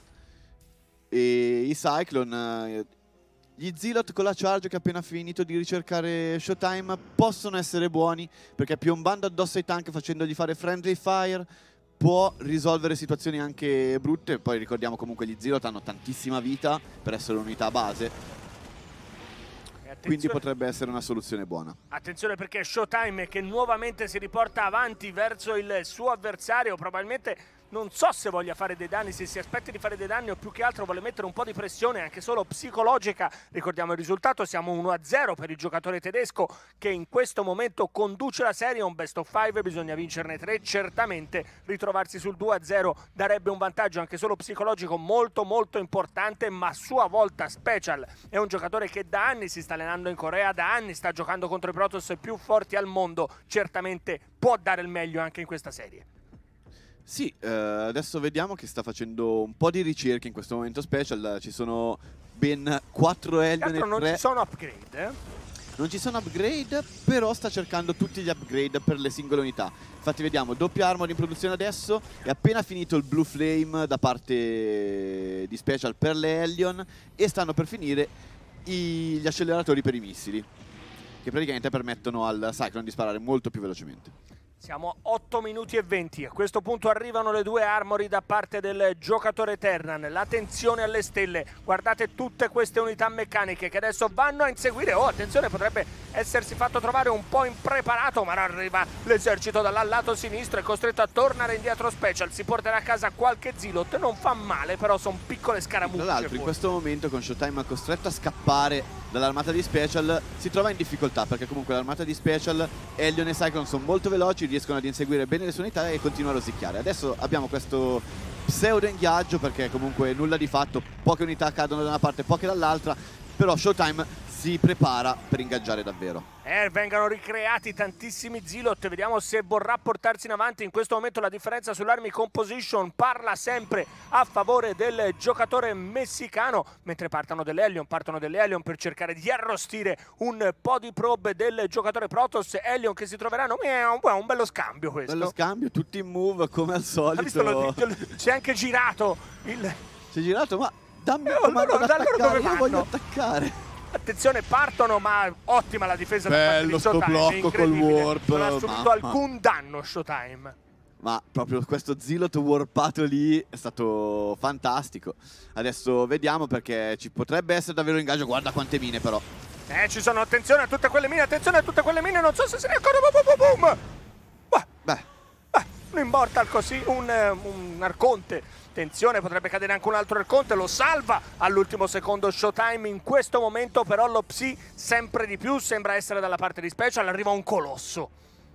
e i Cyclone. Gli Zealot con la charge che ha appena finito di ricercare Showtime possono essere buoni perché piombando addosso ai tank, facendogli fare friendly fire, può risolvere situazioni anche brutte. Poi ricordiamo comunque gli Zealot hanno tantissima vita per essere un'unità base, quindi potrebbe essere una soluzione buona. Attenzione perché Showtime che nuovamente si riporta avanti verso il suo avversario, probabilmente non so se voglia fare dei danni, se si aspetta di fare dei danni o più che altro vuole mettere un po' di pressione anche solo psicologica. Ricordiamo il risultato, siamo uno a zero per il giocatore tedesco che in questo momento conduce la serie, un best of five, bisogna vincerne tre, certamente ritrovarsi sul due a zero darebbe un vantaggio anche solo psicologico molto molto importante, ma a sua volta Special è un giocatore che da anni si sta allenando in Corea, da anni sta giocando contro i Protoss più forti al mondo, certamente può dare il meglio anche in questa serie. Sì, eh, adesso vediamo che sta facendo un po' di ricerche in questo momento Special. Ci sono ben quattro Hellion e tre. Non ci sono upgrade, eh? Non ci sono upgrade, però sta cercando tutti gli upgrade per le singole unità. Infatti vediamo doppia armor in produzione adesso, è appena finito il Blue Flame da parte di Special per le Hellion e stanno per finire i, gli acceleratori per i missili, che praticamente permettono al Cyclone di sparare molto più velocemente. Siamo a otto minuti e venti, a questo punto arrivano le due armory da parte del giocatore Terran, la tensione alle stelle, guardate tutte queste unità meccaniche che adesso vanno a inseguire. Oh, attenzione, potrebbe essersi fatto trovare un po' impreparato, ma arriva l'esercito dal lato sinistro, è costretto a tornare indietro Special, si porterà a casa qualche Zealot, non fa male, però sono piccole scaramucce. Tra l'altro in questo momento con Showtime costretto a scappare dall'armata di Special si trova in difficoltà perché comunque l'armata di Special, Hellion e Cyclone sono molto veloci, riescono ad inseguire bene le sue unità e continuano a rosicchiare. Adesso abbiamo questo pseudo inghiaggio perché comunque nulla di fatto, poche unità cadono da una parte, poche dall'altra, però Showtime si prepara per ingaggiare davvero. Eh, vengano ricreati tantissimi Zealot, vediamo se vorrà portarsi in avanti. In questo momento la differenza sull'army composition parla sempre a favore del giocatore messicano, mentre partono delle Hellion, partono delle Hellion per cercare di arrostire un po' di probe del giocatore Protoss. Hellion che si troveranno, è un, un bello scambio questo. Bello scambio, tutti in move come al solito. Ha visto lo, si è anche girato il... Si è girato, ma dammi eh, un comando loro, da da loro attaccare, dove io voglio vanno? attaccare. Attenzione, partono, ma ottima la difesa da parte Bello di sto Showtime, blocco col warp. non ha subito mamma. alcun danno Showtime. Ma proprio questo Zealot warpato lì è stato fantastico. Adesso vediamo perché ci potrebbe essere davvero ingaggio. Guarda quante mine però. Eh, ci sono, attenzione a tutte quelle mine, attenzione a tutte quelle mine, non so se se ne accorgono. Boom, boom, boom. Bah, Beh, bah, un immortal così, un, un arconte. Attenzione, potrebbe cadere anche un altro arconte, lo salva all'ultimo secondo Showtime. In questo momento però lo Psi sempre di più sembra essere dalla parte di Special, arriva un colosso.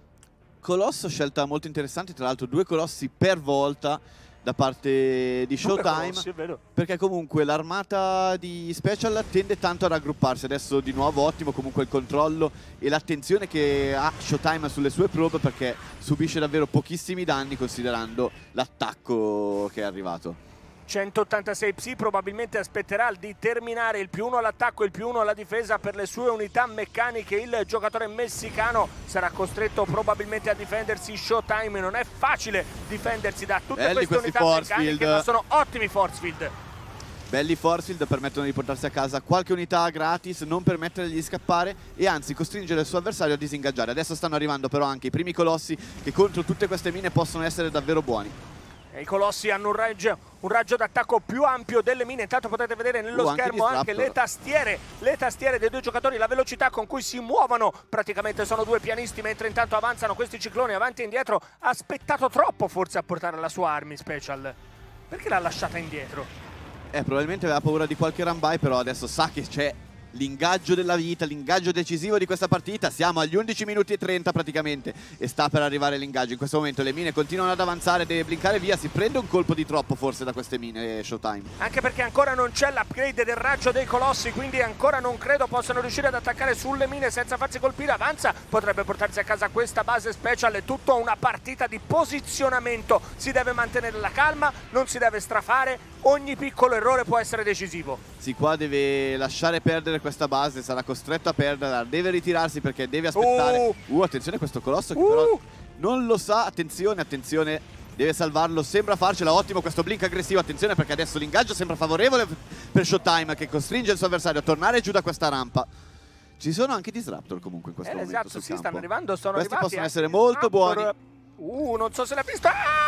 Colosso, scelta molto interessante, tra l'altro due colossi per volta da parte di Showtime, Colossi, è vero. perché comunque l'armata di Special tende tanto a raggrupparsi. Adesso di nuovo ottimo comunque il controllo e l'attenzione che ha Showtime sulle sue probe, perché subisce davvero pochissimi danni considerando l'attacco che è arrivato. centottantasei Psi probabilmente aspetterà di terminare il più uno all'attacco e il più uno alla difesa per le sue unità meccaniche. Il giocatore messicano sarà costretto probabilmente a difendersi. Showtime non è facile difendersi da tutte Belli queste unità force meccaniche, field. ma sono ottimi force field. Belli force field, permettono di portarsi a casa qualche unità gratis, non permettergli di scappare e anzi costringere il suo avversario a disingaggiare. Adesso stanno arrivando però anche i primi colossi che contro tutte queste mine possono essere davvero buoni. E i colossi hanno un raggio, un raggio d'attacco più ampio delle mine. Intanto potete vedere nello Uh, anche schermo anche, Disruptor. le tastiere, le tastiere dei due giocatori, la velocità con cui si muovono. Praticamente sono due pianisti, mentre intanto avanzano questi cicloni avanti e indietro. Ha aspettato troppo forse a portare la sua army Special. Perché l'ha lasciata indietro? Eh, probabilmente aveva paura di qualche run-by, però adesso sa che c'è l'ingaggio della vita, l'ingaggio decisivo di questa partita. Siamo agli undici minuti e trenta praticamente e sta per arrivare l'ingaggio. In questo momento le mine continuano ad avanzare, deve blinkare via. Si prende un colpo di troppo forse da queste mine Showtime. Anche perché ancora non c'è l'upgrade del raggio dei colossi, quindi ancora non credo possano riuscire ad attaccare sulle mine senza farsi colpire. Avanza, potrebbe portarsi a casa questa base Special. È tutta una partita di posizionamento. Si deve mantenere la calma, non si deve strafare. Ogni piccolo errore può essere decisivo. Sì, qua deve lasciare perdere questa base, sarà costretto a perderla, deve ritirarsi perché deve aspettare. Uh, uh attenzione a questo colosso che uh. però non lo sa. Attenzione, attenzione, deve salvarlo, sembra farcela. Ottimo questo blink aggressivo, attenzione perché adesso l'ingaggio sembra favorevole per Showtime, che costringe il suo avversario a tornare giù da questa rampa. Ci sono anche Disruptor comunque in questo eh, momento esatto, sul sì, campo. stanno arrivando, sono Questi arrivati possono anche essere molto Disruptor. buoni. Uh, non so se l'ha visto.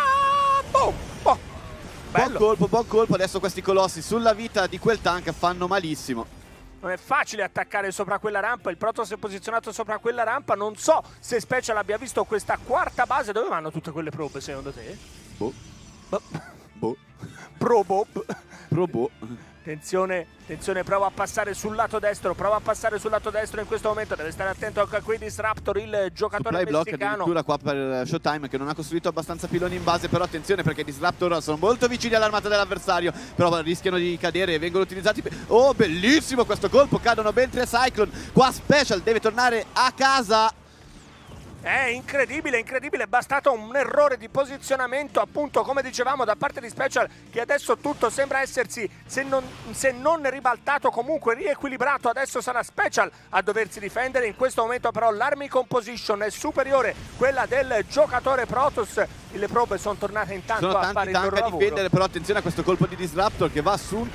Ah, boom, boom. Buon Bello. colpo, buon colpo. Adesso questi colossi sulla vita di quel tank fanno malissimo. Non è facile attaccare sopra quella rampa. Il Protoss è posizionato sopra quella rampa. Non so se Special abbia visto questa quarta base. Dove vanno tutte quelle probe secondo te? Boh. Boh. Boh. Pro Bob. Pro boh. Attenzione, attenzione, prova a passare sul lato destro, prova a passare sul lato destro in questo momento, deve stare attento anche a quei Disruptor, il giocatore Supply block messicano. addirittura qua per Showtime, che non ha costruito abbastanza piloni in base, però attenzione perché i Disruptor sono molto vicini all'armata dell'avversario, però rischiano di cadere e vengono utilizzati. Oh, bellissimo questo colpo, cadono ben tre Cyclone. Qua Special deve tornare a casa. È incredibile, incredibile, è bastato un errore di posizionamento, appunto come dicevamo da parte di Special, che adesso tutto sembra essersi, se non, se non ribaltato, comunque riequilibrato. Adesso sarà Special a doversi difendere. In questo momento però l'army composition è superiore, quella del giocatore Protoss. Le probe sono tornate intanto Sono a tanti fare il tank loro a lavoro. difendere, però attenzione a questo colpo di Disruptor che va su un,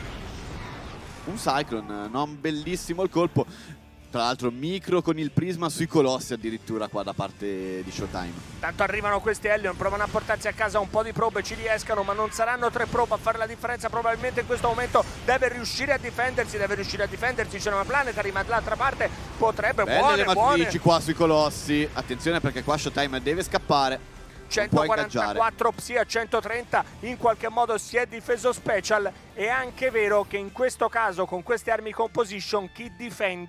un Cyclone, non bellissimo il colpo. Tra l'altro micro con il prisma sui colossi addirittura qua da parte di Showtime. Tanto arrivano questi Hellion, provano a portarsi a casa un po' di probe, ci riescano, ma non saranno tre probe a fare la differenza. Probabilmente in questo momento deve riuscire a difendersi, deve riuscire a difendersi. C'è una Planetary, ma dall'altra parte potrebbe, Belle buone, le buone. matrici qua sui colossi. Attenzione perché qua Showtime deve scappare. centoquarantaquattro Psi a centotrenta, in qualche modo si è difeso Special. È anche vero che in questo caso con queste armi composition chi difende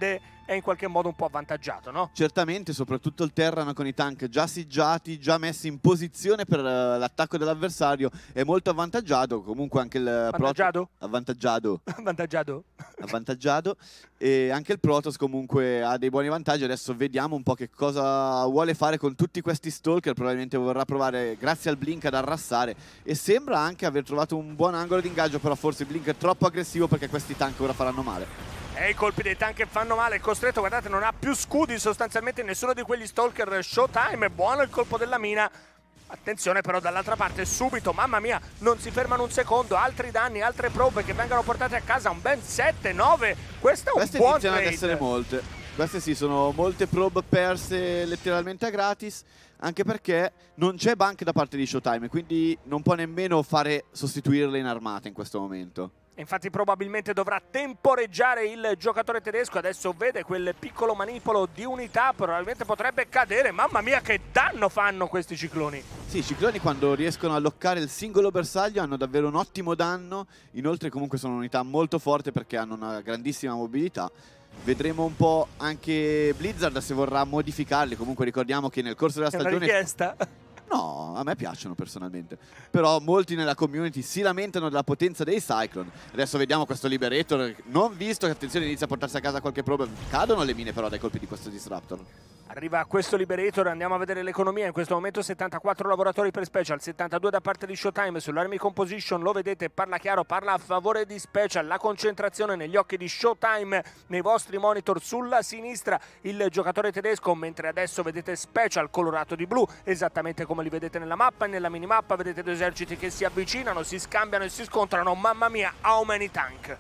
è in qualche modo un po' avvantaggiato, no? Certamente, soprattutto il Terran con i tank già siggiati, già messi in posizione per uh, l'attacco dell'avversario, è molto avvantaggiato. Comunque anche il Avvantaggiato? Avvantaggiato. Avvantaggiato? Avvantaggiato. E anche il Protoss comunque ha dei buoni vantaggi. Adesso vediamo un po' che cosa vuole fare con tutti questi Stalker. Probabilmente vorrà provare, grazie al Blink, ad arrassare. E sembra anche aver trovato un buon angolo di ingaggio, però forse il Blink è troppo aggressivo perché questi tank ora faranno male. E i colpi dei tank che fanno male, è costretto, guardate, non ha più scudi sostanzialmente nessuno di quegli Stalker. Showtime, è buono il colpo della mina. Attenzione però dall'altra parte subito, mamma mia, non si fermano un secondo, altri danni, altre probe che vengono portate a casa, un ben sette nove, questo è un Queste buon iniziano trade. ad essere molte. Queste sì, sono molte probe perse letteralmente a gratis, anche perché non c'è bank da parte di Showtime, quindi non può nemmeno fare sostituirle in armata in questo momento. Infatti probabilmente dovrà temporeggiare il giocatore tedesco, adesso vede quel piccolo manipolo di unità, probabilmente potrebbe cadere, mamma mia che danno fanno questi cicloni. Sì, i cicloni quando riescono a loccare il singolo bersaglio hanno davvero un ottimo danno, inoltre comunque sono unità molto forti perché hanno una grandissima mobilità. Vedremo un po' anche Blizzard se vorrà modificarli, comunque ricordiamo che nel corso della È una stagione... richiesta? No, a me piacciono personalmente. Però molti nella community si lamentano della potenza dei Cyclone. Adesso vediamo questo Liberator, non visto che attenzione inizia a portarsi a casa qualche probe. Cadono le mine però dai colpi di questo Disruptor. Arriva questo Liberator, andiamo a vedere l'economia, in questo momento settantaquattro lavoratori per Special, settantadue da parte di Showtime, sull'Army Composition lo vedete, parla chiaro, parla a favore di Special, la concentrazione negli occhi di Showtime, nei vostri monitor sulla sinistra il giocatore tedesco, mentre adesso vedete Special colorato di blu, esattamente come li vedete nella mappa e nella minimappa, vedete due eserciti che si avvicinano, si scambiano e si scontrano, mamma mia, how many tank!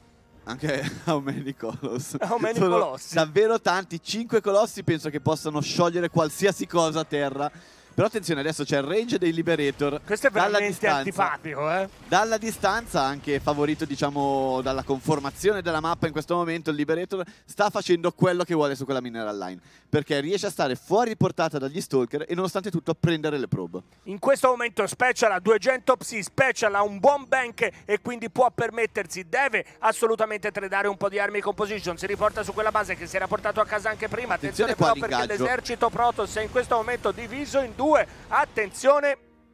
Anche how many colossi. How many Sono colossi. davvero tanti, cinque colossi penso che possano sciogliere qualsiasi cosa a terra. Però attenzione, adesso c'è il range dei Liberator. Questo è veramente distanza, antipatico, eh? Dalla distanza, anche favorito diciamo dalla conformazione della mappa in questo momento, il Liberator sta facendo quello che vuole su quella mineral line, perché riesce a stare fuori portata dagli Stalker e nonostante tutto a prendere le probe. In questo momento Special ha duecento psi, Special ha un buon bank e quindi può permettersi, deve assolutamente tradare un po' di armi composition, si riporta su quella base che si era portato a casa anche prima, attenzione, attenzione però perché l'esercito Protoss è in questo momento diviso in due. Attenzione,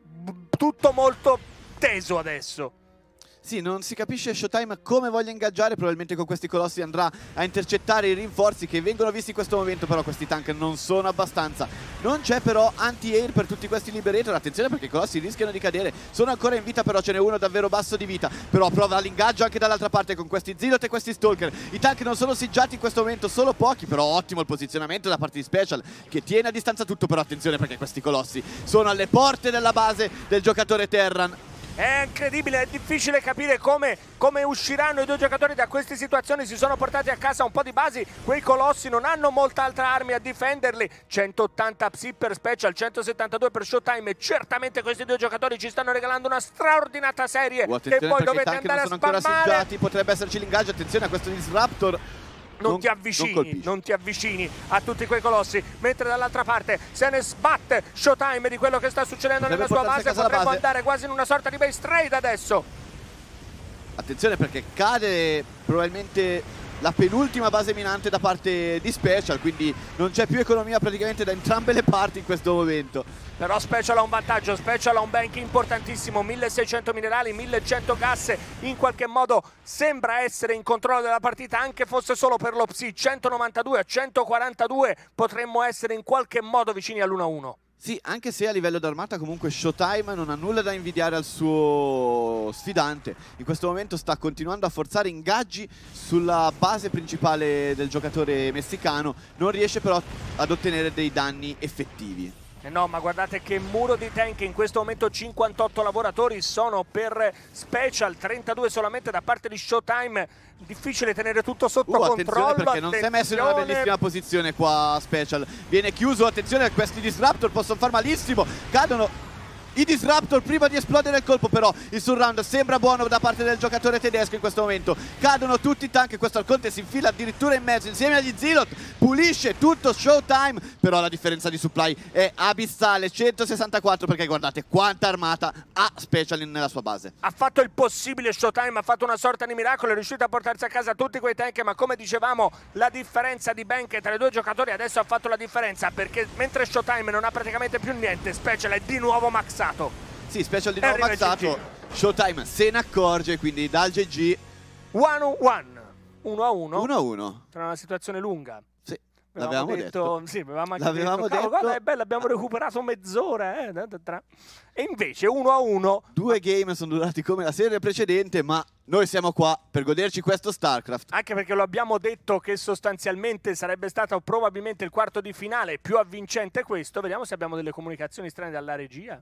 tutto molto teso adesso. Sì, non si capisce Showtime come voglia ingaggiare, probabilmente con questi colossi andrà a intercettare i rinforzi che vengono visti in questo momento, però questi tank non sono abbastanza. Non c'è però anti-air per tutti questi Liberator, attenzione perché i colossi rischiano di cadere, sono ancora in vita però ce n'è uno davvero basso di vita, però prova l'ingaggio anche dall'altra parte con questi Zealot e questi Stalker. I tank non sono siggiati in questo momento, solo pochi, però ottimo il posizionamento da parte di Special che tiene a distanza tutto, però attenzione perché questi colossi sono alle porte della base del giocatore Terran. È incredibile, è difficile capire come, come usciranno i due giocatori da queste situazioni, si sono portati a casa un po' di basi, quei colossi non hanno molta altra armi a difenderli, centottanta psi per Special, centosettantadue per Showtime e certamente questi due giocatori ci stanno regalando una straordinata serie oh, che poi dovete andare non sono a spammare. Ancora siggiati, potrebbe esserci l'ingaggio, attenzione a questo Disruptor. Non, non ti avvicini, non, non ti avvicini a tutti quei colossi, mentre dall'altra parte se ne sbatte Showtime di quello che sta succedendo potrebbe nella sua base, potremmo base. andare quasi in una sorta di base trade adesso. Attenzione perché cade probabilmente la penultima base minante da parte di Special, quindi non c'è più economia praticamente da entrambe le parti in questo momento. Però Special ha un vantaggio, Special ha un bank importantissimo, milleseicento minerali, millecento casse, in qualche modo sembra essere in controllo della partita, anche fosse solo per lo psi, centonovantadue a centoquarantadue, potremmo essere in qualche modo vicini all'uno a uno. Sì, anche se a livello d'armata comunque Showtime non ha nulla da invidiare al suo sfidante. In questo momento sta continuando a forzare ingaggi sulla base principale del giocatore messicano, non riesce però ad ottenere dei danni effettivi. Eh no, ma guardate che muro di tank, in questo momento cinquantotto lavoratori sono per Special, trentadue solamente da parte di Showtime, difficile tenere tutto sotto uh, controllo. Attenzione perché non si è messo in una bellissima posizione qua Special, viene chiuso, attenzione, questi Disruptor possono far malissimo, cadono. i Disruptor prima di esplodere il colpo, però il surround sembra buono da parte del giocatore tedesco in questo momento. Cadono tutti i tank, questo Arconte si infila addirittura in mezzo insieme agli Zilot, pulisce tutto Showtime, però la differenza di supply è abissale, centosessantaquattro, perché guardate quanta armata ha Special nella sua base. Ha fatto il possibile Showtime, ha fatto una sorta di miracolo, è riuscito a portarsi a casa tutti quei tank, ma come dicevamo la differenza di Benke tra i due giocatori adesso ha fatto la differenza, perché mentre Showtime non ha praticamente più niente, Special è di nuovo maxato. Sì, Special di nuovo maxato, Showtime se ne accorge, quindi dal G G uno a uno, uno a uno, uno a uno. Tra una situazione lunga. Sì, l'avevamo l'avevamo detto. detto. Sì, avevamo anche l'avevamo detto, detto. Guarda, è bello, abbiamo recuperato mezz'ora. Eh? E invece uno a uno. Due game sono durati come la serie precedente, ma noi siamo qua per goderci questo StarCraft. Anche perché lo abbiamo detto che sostanzialmente sarebbe stato probabilmente il quarto di finale più avvincente questo. Vediamo se abbiamo delle comunicazioni strane dalla regia.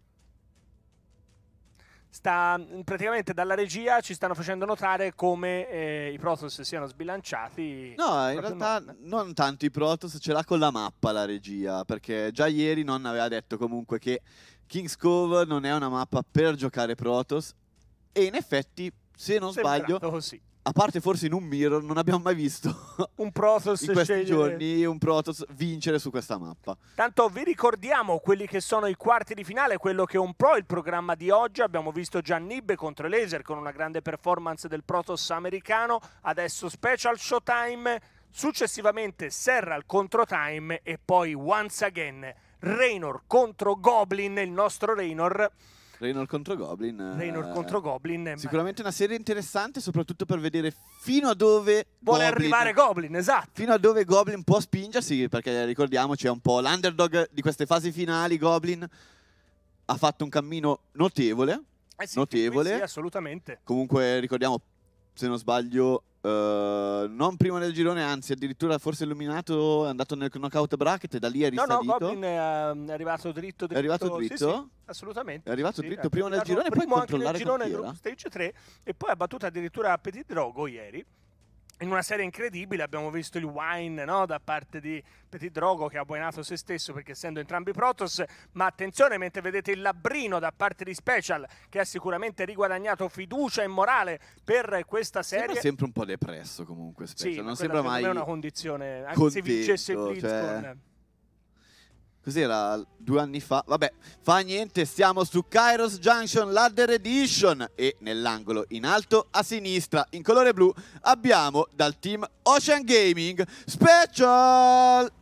Sta, praticamente dalla regia ci stanno facendo notare come eh, i Protoss siano sbilanciati. No, in realtà non. non tanto i Protoss, ce l'ha con la mappa la regia, perché già ieri non aveva detto comunque che King's Cove non è una mappa per giocare Protoss, e in effetti, se non Sembrato sbaglio, così. a parte forse in un mirror, non abbiamo mai visto un Protoss in questi scegliere... giorni un Protoss vincere su questa mappa. Tanto vi ricordiamo quelli che sono i quarti di finale, quello che è un po' il programma di oggi. Abbiamo visto già Nibbe contro Laser con una grande performance del Protoss americano, adesso Special Showtime, successivamente Serral contro Time e poi once again Raynor contro Goblin, il nostro Raynor. Raynor contro Goblin. Raynor eh, contro Goblin. Sicuramente una serie interessante, soprattutto per vedere fino a dove vuole Goblin, arrivare Goblin, esatto. Fino a dove Goblin può spingersi, perché ricordiamoci è un po' l'underdog di queste fasi finali. Goblin ha fatto un cammino notevole. Eh sì, notevole. Sì, assolutamente. Comunque ricordiamo, se non sbaglio, Uh, non prima del girone, anzi addirittura forse illuminato, è andato nel knockout bracket e da lì è risalito. No, no, Goblin è, è arrivato dritto, dritto. È arrivato dritto? Sì, sì, assolutamente. È arrivato sì, dritto è prima del girone e poi controllare nel girone con chi era? Stage tre e poi ha battuto addirittura Petit Drogo ieri. In una serie incredibile abbiamo visto il wine, no, da parte di Petit Drogo, che ha buonato se stesso perché essendo entrambi Protoss, ma attenzione mentre vedete il labbrino da parte di Special, che ha sicuramente riguadagnato fiducia e morale per questa serie. Sembra sempre un po' depresso comunque Special, sì, non sembra mai è una condizione, anche contento, se vincesse il Blitz cioè... con... Cos'era? Due anni fa? Vabbè, fa niente, stiamo su Kairos Junction Ladder Edition e nell'angolo in alto a sinistra, in colore blu, abbiamo dal team Ocean Gaming Special!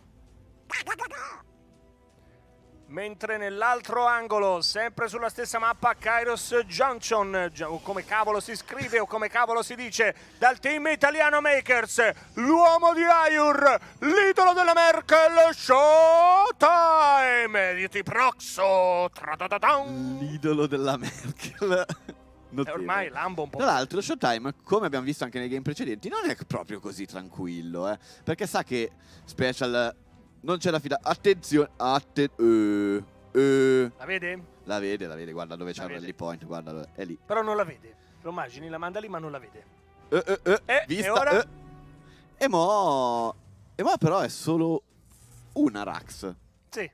Mentre nell'altro angolo, sempre sulla stessa mappa, Kairos Junction, o come cavolo si scrive o come cavolo si dice, dal team italiano Makers, l'uomo di Ayur, l'idolo della Merkel, Showtime, di Proxo, l'idolo della Merkel. È ormai Lambo un po'. Tra l'altro Showtime, come abbiamo visto anche nei game precedenti, non è proprio così tranquillo, eh? Perché sa che Special... non c'è la fida. Attenzione. Atten uh, uh. La vede? La vede, la vede. Guarda dove c'è il rally point. Guarda, è lì. Però non la vede. Lo immagini, la manda lì ma non la vede. Uh, uh, uh. Eh, Vista. E ora? Uh. E mo... E mo però è solo una Rax. Sì.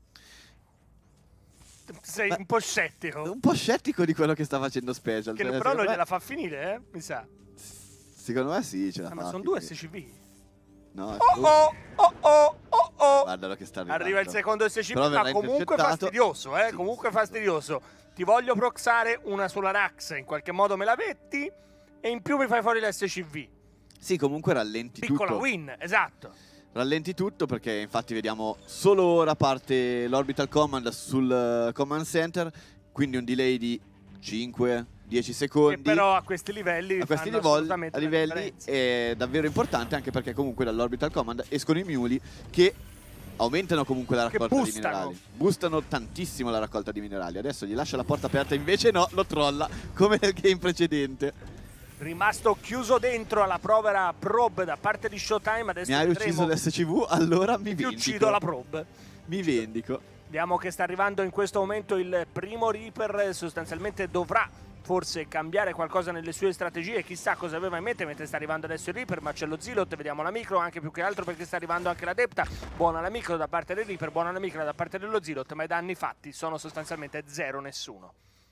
Sei Beh, un po' scettico. Un po' scettico di quello che sta facendo Special. Che cioè, però non me... gliela fa finire, eh? Mi sa. Secondo me sì, ce la ah, fa. Ma sono due S C V. No, oh, oh, oh, oh, oh, oh. Guardalo che sta arrivando. Arriva il secondo S C V, ma comunque fastidioso, eh? Sì, comunque sì, fastidioso. Ti voglio proxare una sola Rax, in qualche modo me la metti e in più mi fai fuori l'S C V. Sì, comunque rallenti Piccola tutto. Piccola win, esatto. Rallenti tutto perché infatti vediamo solo ora parte l'orbital command sul command center, quindi un delay di cinque dieci secondi. E però a questi livelli a questi livelli, a livelli è davvero importante, anche perché comunque dall'orbital command escono i Muley che aumentano comunque la raccolta di minerali. Boostano tantissimo la raccolta di minerali. Adesso gli lascia la porta aperta, invece no, lo trolla come nel game precedente. Rimasto chiuso dentro alla povera probe da parte di Showtime. Adesso mi hai ucciso l'S C V, allora mi ti vendico. uccido la probe. Mi vendico. Vediamo che sta arrivando in questo momento il primo Reaper, sostanzialmente dovrà forse cambiare qualcosa nelle sue strategie, chissà cosa aveva in mente, mentre sta arrivando adesso il Reaper, ma c'è lo Zealot, vediamo la micro, anche più che altro perché sta arrivando anche l'Adepta. Buona la micro da parte del Reaper, buona la micro da parte dello Zealot, ma i danni fatti sono sostanzialmente zero nessuno.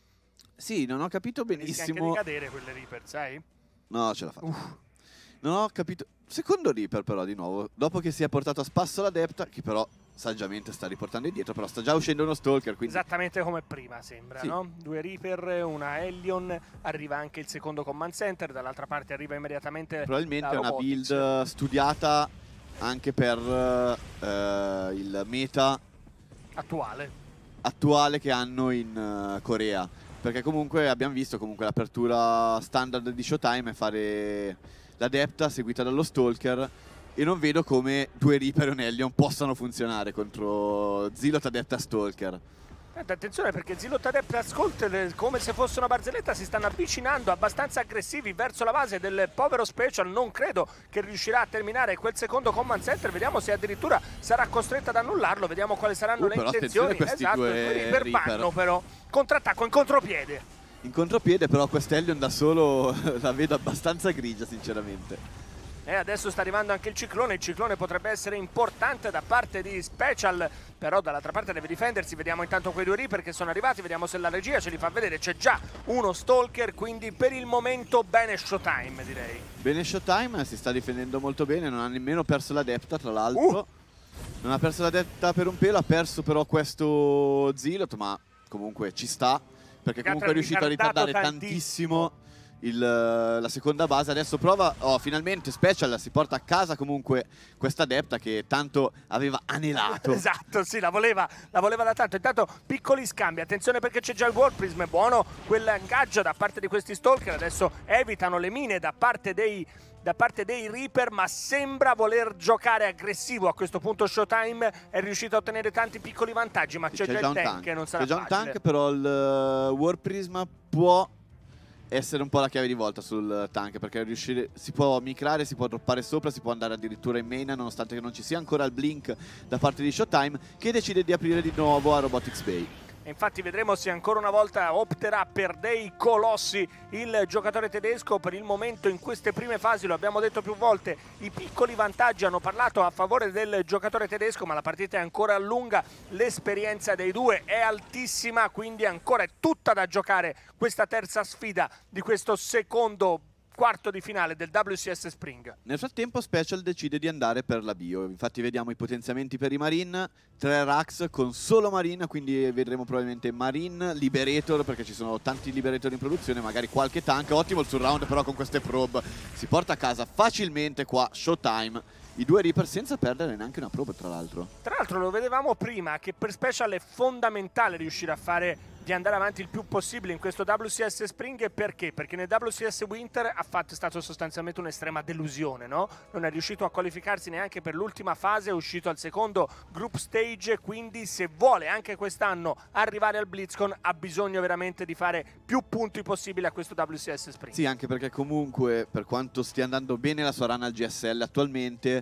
Sì, non ho capito benissimo. Rischia anche di cadere quelle Reaper, sai? No, ce l'ha fatta. Uff. Non ho capito. Secondo Reaper però di nuovo, dopo che si è portato a spasso l'Adepta, che però saggiamente sta riportando indietro, però sta già uscendo uno Stalker, quindi... Esattamente come prima sembra, sì. No? Due Reaper, una Hellion, arriva anche il secondo Command Center, dall'altra parte arriva immediatamente probabilmente è una Robotics. build studiata anche per uh, il meta attuale attuale che hanno in uh, Corea, perché comunque abbiamo visto comunque l'apertura standard di Showtime è fare l'Adepta seguita dallo Stalker, e non vedo come due Reaper e un Hellion possano funzionare contro Zealot, Adepta, Stalker. Attenzione perché Zealot, Adepta, Stalker, come se fosse una barzelletta, si stanno avvicinando abbastanza aggressivi verso la base del povero Special. Non credo che riuscirà a terminare quel secondo Command Center, vediamo se addirittura sarà costretto ad annullarlo, vediamo quali saranno uh, le però intenzioni. Esatto, due Reaper, Reaper vanno però, contrattacco in contropiede. In contropiede però quest'Hellion da solo la vedo abbastanza grigia sinceramente. E adesso sta arrivando anche il ciclone, il ciclone potrebbe essere importante da parte di Special, però dall'altra parte deve difendersi. Vediamo intanto quei due Reaper che sono arrivati, vediamo se la regia ce li fa vedere, c'è già uno Stalker, quindi per il momento bene Showtime direi. Bene Showtime, si sta difendendo molto bene, non ha nemmeno perso l'Adepta tra l'altro. Uh. Non ha perso l'Adepta per un pelo, ha perso però questo Zealot, ma comunque ci sta, perché comunque è riuscito a ritardare tantissimo Il, la seconda base. Adesso prova, oh finalmente Special si porta a casa comunque questa Adepta che tanto aveva anelato. Esatto, sì, la voleva, la voleva da tanto. Intanto piccoli scambi, attenzione perché c'è già il Warp Prism, è buono quell'ingaggio da parte di questi Stalker. Adesso evitano le mine da parte dei da parte dei Reaper, ma sembra voler giocare aggressivo. A questo punto Showtime è riuscito a ottenere tanti piccoli vantaggi, ma c'è già, già il tank, tank. Non sarà c'è già facile. un tank, però il uh, Warp Prism può essere un po' la chiave di volta sul tank, perché riuscire, si può micrare, si può droppare sopra, si può andare addirittura in main, nonostante che non ci sia ancora il blink da parte di Showtime, che decide di aprire di nuovo a Robotics Bay. E infatti vedremo se ancora una volta opterà per dei colossi il giocatore tedesco. Per il momento in queste prime fasi, lo abbiamo detto più volte, i piccoli vantaggi hanno parlato a favore del giocatore tedesco, ma la partita è ancora lunga, l'esperienza dei due è altissima, quindi ancora è tutta da giocare questa terza sfida di questo secondo quarto di finale del W C S Spring. Nel frattempo Special decide di andare per la bio, infatti vediamo i potenziamenti per i Marine, tre Rax con solo Marine, quindi vedremo probabilmente Marine, Liberator, perché ci sono tanti Liberator in produzione, magari qualche tank. Ottimo il surround però con queste probe, si porta a casa facilmente qua Showtime, i due Reaper senza perdere neanche una probe tra l'altro. Tra l'altro lo vedevamo prima che per Special è fondamentale riuscire a fare di andare avanti il più possibile in questo W C S Spring. Perché? Perché nel W C S Winter ha fatto, è stato sostanzialmente un'estrema delusione, no? Non è riuscito a qualificarsi neanche per l'ultima fase, è uscito al secondo group stage, quindi se vuole anche quest'anno arrivare al BlizzCon ha bisogno veramente di fare più punti possibili a questo W C S Spring. Sì, anche perché comunque per quanto stia andando bene la sua run al G S L attualmente,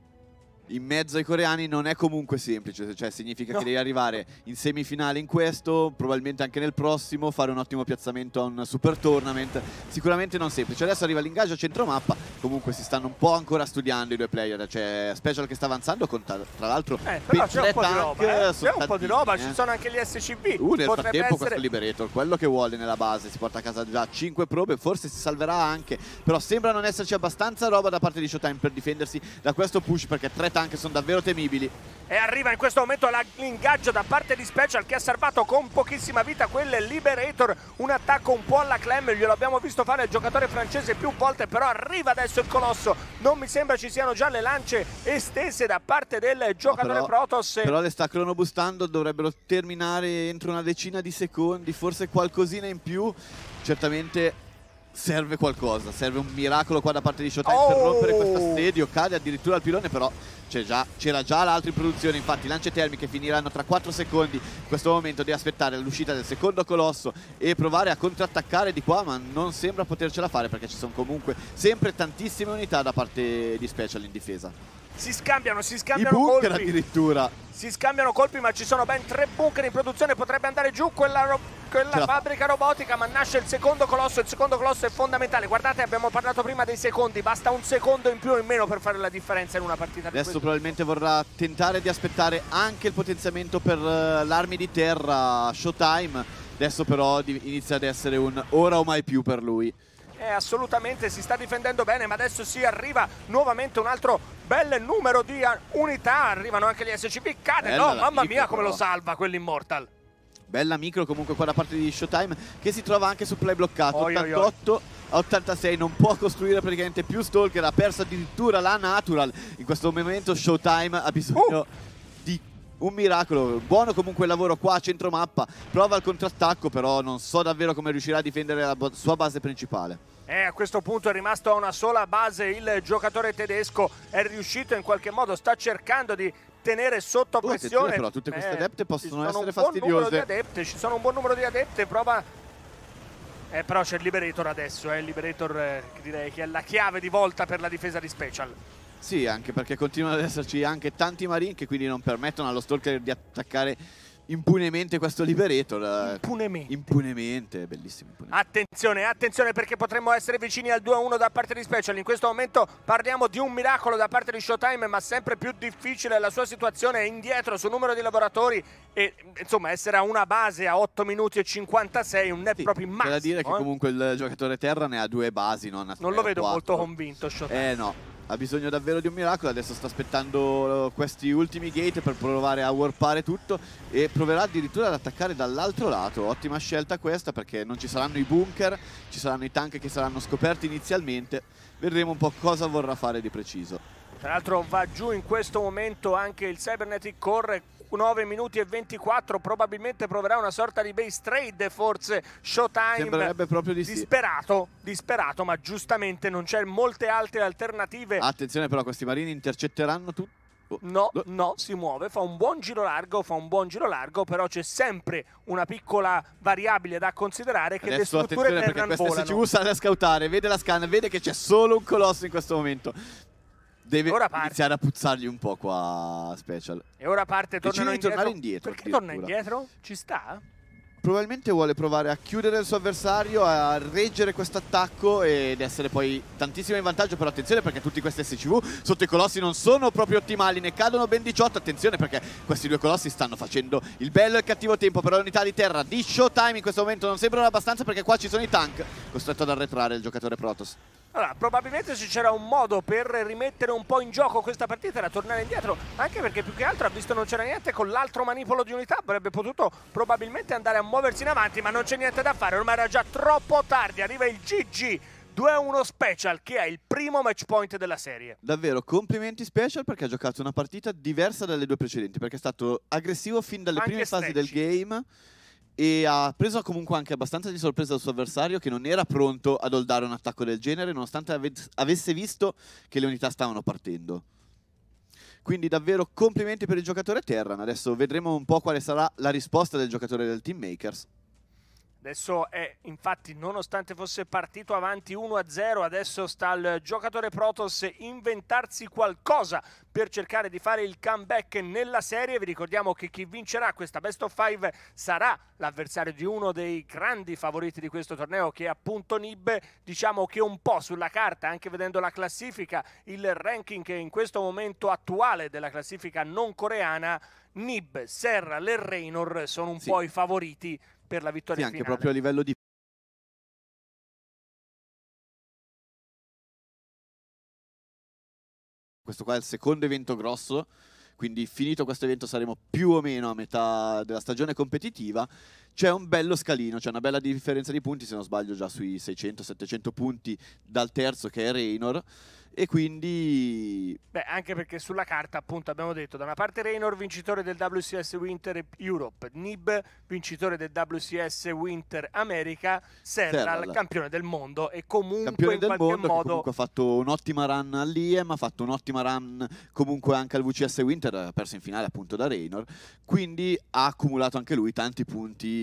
in mezzo ai coreani non è comunque semplice, cioè significa no. che devi arrivare in semifinale in questo, probabilmente anche nel prossimo, fare un ottimo piazzamento a un super tournament, sicuramente non semplice. Adesso arriva l'ingaggio a centromappa, comunque si stanno un po' ancora studiando i due player, c'è Special che sta avanzando con tra l'altro eh, però c'è un po' di roba, eh? c'è un po' di roba, eh. ci sono anche gli S C V. Uh, nel Potrebbe frattempo essere... questo Liberator, quello che vuole nella base, si porta a casa già cinque probe, forse si salverà anche, però sembra non esserci abbastanza roba da parte di Showtime per difendersi da questo push, perché tre tank sono davvero temibili. E arriva in questo momento l'ingaggio da parte di Special, che ha salvato con pochissima vita quel Liberator, un attacco un po' alla Clem, glielo abbiamo visto fare il giocatore francese più volte, però arriva adesso il Colosso, non mi sembra ci siano già le lance estese da parte del giocatore no, però, Protoss. Però le sta cronobustando, dovrebbero terminare entro una decina di secondi, forse qualcosina in più, certamente serve qualcosa, serve un miracolo qua da parte di Showtime oh! per rompere questo assedio, cade addirittura al pilone, però c'era già, già l'altra in produzione, infatti lance termiche finiranno tra quattro secondi, in questo momento deve aspettare l'uscita del secondo colosso e provare a contrattaccare di qua, ma non sembra potercela fare perché ci sono comunque sempre tantissime unità da parte di Special in difesa. Si scambiano, si scambiano I bunker colpi addirittura. Si scambiano colpi, ma ci sono ben tre bunker in produzione, potrebbe andare giù quella quella fabbrica robotica, ma nasce il secondo colosso. Il secondo colosso è fondamentale. Guardate, abbiamo parlato prima dei secondi, basta un secondo in più o in meno per fare la differenza in una partita. Adesso probabilmente vorrà tentare di aspettare anche il potenziamento per uh, l'armi di terra Showtime. Adesso però inizia ad essere un ora o mai più per lui. Eh, assolutamente, si sta difendendo bene, ma adesso si arriva nuovamente un altro bel numero di unità. Arrivano anche gli S C P. Cade, no, mamma mia come lo salva quell'Immortal. Bella micro comunque qua da parte di Showtime, che si trova anche sul play bloccato. Oi, ottantotto oi, oi. a ottantasei, non può costruire praticamente più Stalker, ha perso addirittura la Natural. In questo momento Showtime ha bisogno uh. di un miracolo. Buono comunque il lavoro qua a centro mappa, prova il contrattacco, però non so davvero come riuscirà a difendere la sua base principale. Eh, a questo punto è rimasto a una sola base il giocatore tedesco, è riuscito in qualche modo, sta cercando di tenere sotto oh, pressione. Però tutte queste eh, adepte possono essere fastidiose. Ci sono un buon numero di adepte, ci sono un buon numero di adepte, prova... Eh, però c'è il Liberator adesso, eh, il Liberator eh, direi che è la chiave di volta per la difesa di Special. Sì, anche perché continuano ad esserci anche tanti Marine che quindi non permettono allo Stalker di attaccare impunemente questo Liberator. Impunemente. Impunemente, bellissimo. Impunemente. Attenzione, attenzione perché potremmo essere vicini al due a uno da parte di Special. In questo momento parliamo di un miracolo da parte di Showtime, ma sempre più difficile la sua situazione, è indietro sul numero di lavoratori e insomma essere a una base a otto minuti e cinquantasei, un net sì, proprio massimo. C'è da dire eh? che comunque il giocatore terra ne ha due basi, non, non lo vedo quattro. molto convinto Showtime. Eh no. Ha bisogno davvero di un miracolo, adesso sta aspettando questi ultimi gate per provare a warpare tutto e proverà addirittura ad attaccare dall'altro lato. Ottima scelta questa perché non ci saranno i bunker, ci saranno i tank che saranno scoperti inizialmente. Vedremo un po' cosa vorrà fare di preciso. Tra l'altro va giù in questo momento anche il Cybernetic Core, nove minuti e ventiquattro, probabilmente proverà una sorta di base trade forse Showtime. Sembrerebbe proprio di sì. Disperato, disperato, ma giustamente non c'è molte altre alternative. Attenzione però, questi marini intercetteranno tutto. Oh. No, no, si muove, fa un buon giro largo, fa un buon giro largo, però c'è sempre una piccola variabile da considerare, che adesso le strutture attenzione perché Terran questa S C V sale a scoutare, vede la scan, vede che c'è solo un colosso in questo momento. Deve iniziare a puzzargli un po' qua Special. E ora parte, tornano indietro. indietro. Perché torna indietro? Ci sta? Probabilmente vuole provare a chiudere il suo avversario, a reggere questo attacco ed essere poi tantissimo in vantaggio. Però attenzione perché tutti questi S C V sotto i colossi non sono proprio ottimali, ne cadono ben diciotto. Attenzione perché questi due colossi stanno facendo il bello e il cattivo tempo, però le unità di terra di Showtime in questo momento non sembrano abbastanza perché qua ci sono i tank. Costretto ad arretrare il giocatore Protoss. Allora, probabilmente se c'era un modo per rimettere un po' in gioco questa partita era tornare indietro, anche perché più che altro ha visto non c'era niente, con l'altro manipolo di unità avrebbe potuto probabilmente andare a muoversi in avanti, ma non c'è niente da fare, ormai era già troppo tardi. Arriva il G G due a uno Special che è il primo match point della serie. Davvero, complimenti Special perché ha giocato una partita diversa dalle due precedenti, perché è stato aggressivo fin dalle anche prime stretchy. fasi del game e ha preso comunque anche abbastanza di sorpresa il suo avversario, che non era pronto ad holdare un attacco del genere nonostante ave avesse visto che le unità stavano partendo. Quindi davvero complimenti per il giocatore Terran. Adesso vedremo un po' quale sarà la risposta del giocatore del Team Makers. Adesso è, infatti, nonostante fosse partito avanti uno a zero, adesso sta il giocatore Protoss inventarsi qualcosa per cercare di fare il comeback nella serie. Vi ricordiamo che chi vincerà questa Best of Five sarà l'avversario di uno dei grandi favoriti di questo torneo, che è appunto Nib. Diciamo che un po' sulla carta, anche vedendo la classifica, il ranking in questo momento attuale della classifica non coreana, Nib, Serral e Raynor sono un sì. po' i favoriti per la vittoria sì, anche finale. proprio a livello di questo qua è il secondo evento grosso, quindi finito questo evento saremo più o meno a metà della stagione competitiva. C'è un bello scalino, c'è una bella differenza di punti, se non sbaglio già sui seicento settecento punti dal terzo che è Raynor. E quindi... Beh, anche perché sulla carta, appunto, abbiamo detto, da una parte Raynor, vincitore del W C S Winter Europe, Nib, vincitore del W C S Winter America, Serral, Serral. campione del mondo e comunque campione in del qualche mondo, modo... che comunque ha fatto un'ottima run all'I E M, ha fatto un'ottima run comunque anche al W C S Winter, ha perso in finale appunto da Raynor, quindi ha accumulato anche lui tanti punti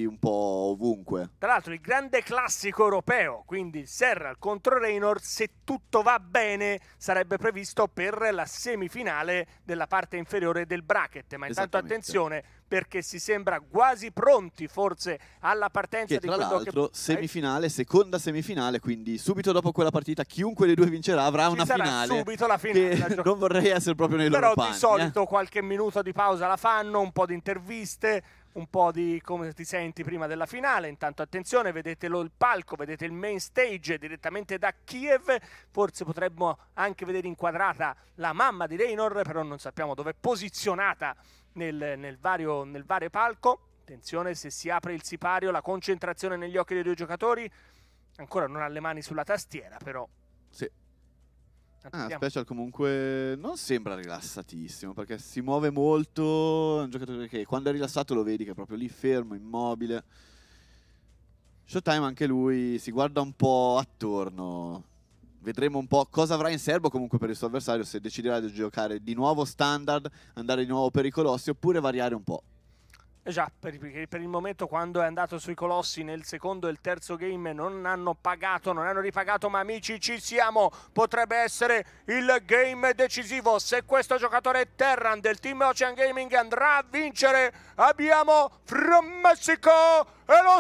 un po' ovunque. Tra l'altro il grande classico europeo, quindi il Serral contro Reynor, se tutto va bene sarebbe previsto per la semifinale della parte inferiore del bracket, ma intanto attenzione perché si sembra quasi pronti forse alla partenza che, di tra quello l'altro, che... semifinale, seconda semifinale, quindi subito dopo quella partita chiunque dei due vincerà avrà Ci una sarà finale. subito la finale. Che non vorrei essere proprio nei loro Però panni. di solito eh. qualche minuto di pausa la fanno, un po' di interviste, un po' di come ti senti prima della finale. Intanto attenzione, vedete lo, il palco, vedete il main stage direttamente da Kiev. Forse potremmo anche vedere inquadrata la mamma di Reynor, però non sappiamo dove è posizionata nel, nel, vario, nel vario palco. Attenzione, se si apre il sipario, la concentrazione negli occhi dei due giocatori. Ancora non ha le mani sulla tastiera, però... Sì. Ah, Special comunque non sembra rilassatissimo, perché si muove molto, è un giocatore che quando è rilassato lo vedi che è proprio lì fermo, immobile. Showtime anche lui si guarda un po' attorno, vedremo un po' cosa avrà in serbo comunque per il suo avversario, se deciderà di giocare di nuovo standard, andare di nuovo per i colossi oppure variare un po'. Eh già, per, per il momento quando è andato sui colossi nel secondo e il terzo game non hanno pagato, non hanno ripagato, ma amici ci siamo, potrebbe essere il game decisivo se questo giocatore Terran del team Ocean Gaming andrà a vincere. Abbiamo From Mexico e lo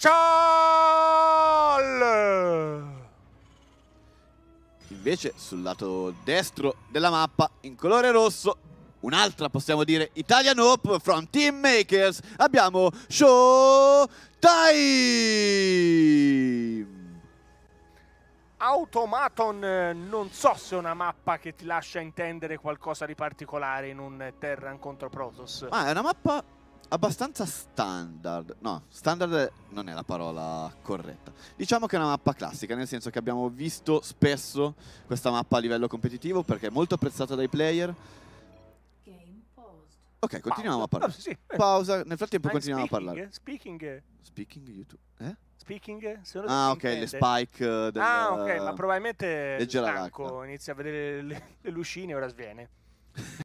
Special! Invece sul lato destro della mappa in colore rosso, un'altra possiamo dire Italian Hope from Team Makers, abbiamo Showtime! Automaton non so se è una mappa che ti lascia intendere qualcosa di particolare in un Terran contro Protoss. Ma è una mappa abbastanza standard. No, standard non è la parola corretta. Diciamo che è una mappa classica, nel senso che abbiamo visto spesso questa mappa a livello competitivo perché è molto apprezzata dai player. Ok, continuiamo Pausa. a parlare. Oh, sì. Pausa, nel frattempo I'm continuiamo speaking, a parlare. Speaking. Speaking YouTube. Eh? Speaking? Ah, ok, le spike del... Ah, ok, ma probabilmente del stanco, inizia a vedere le, le lucine e ora sviene.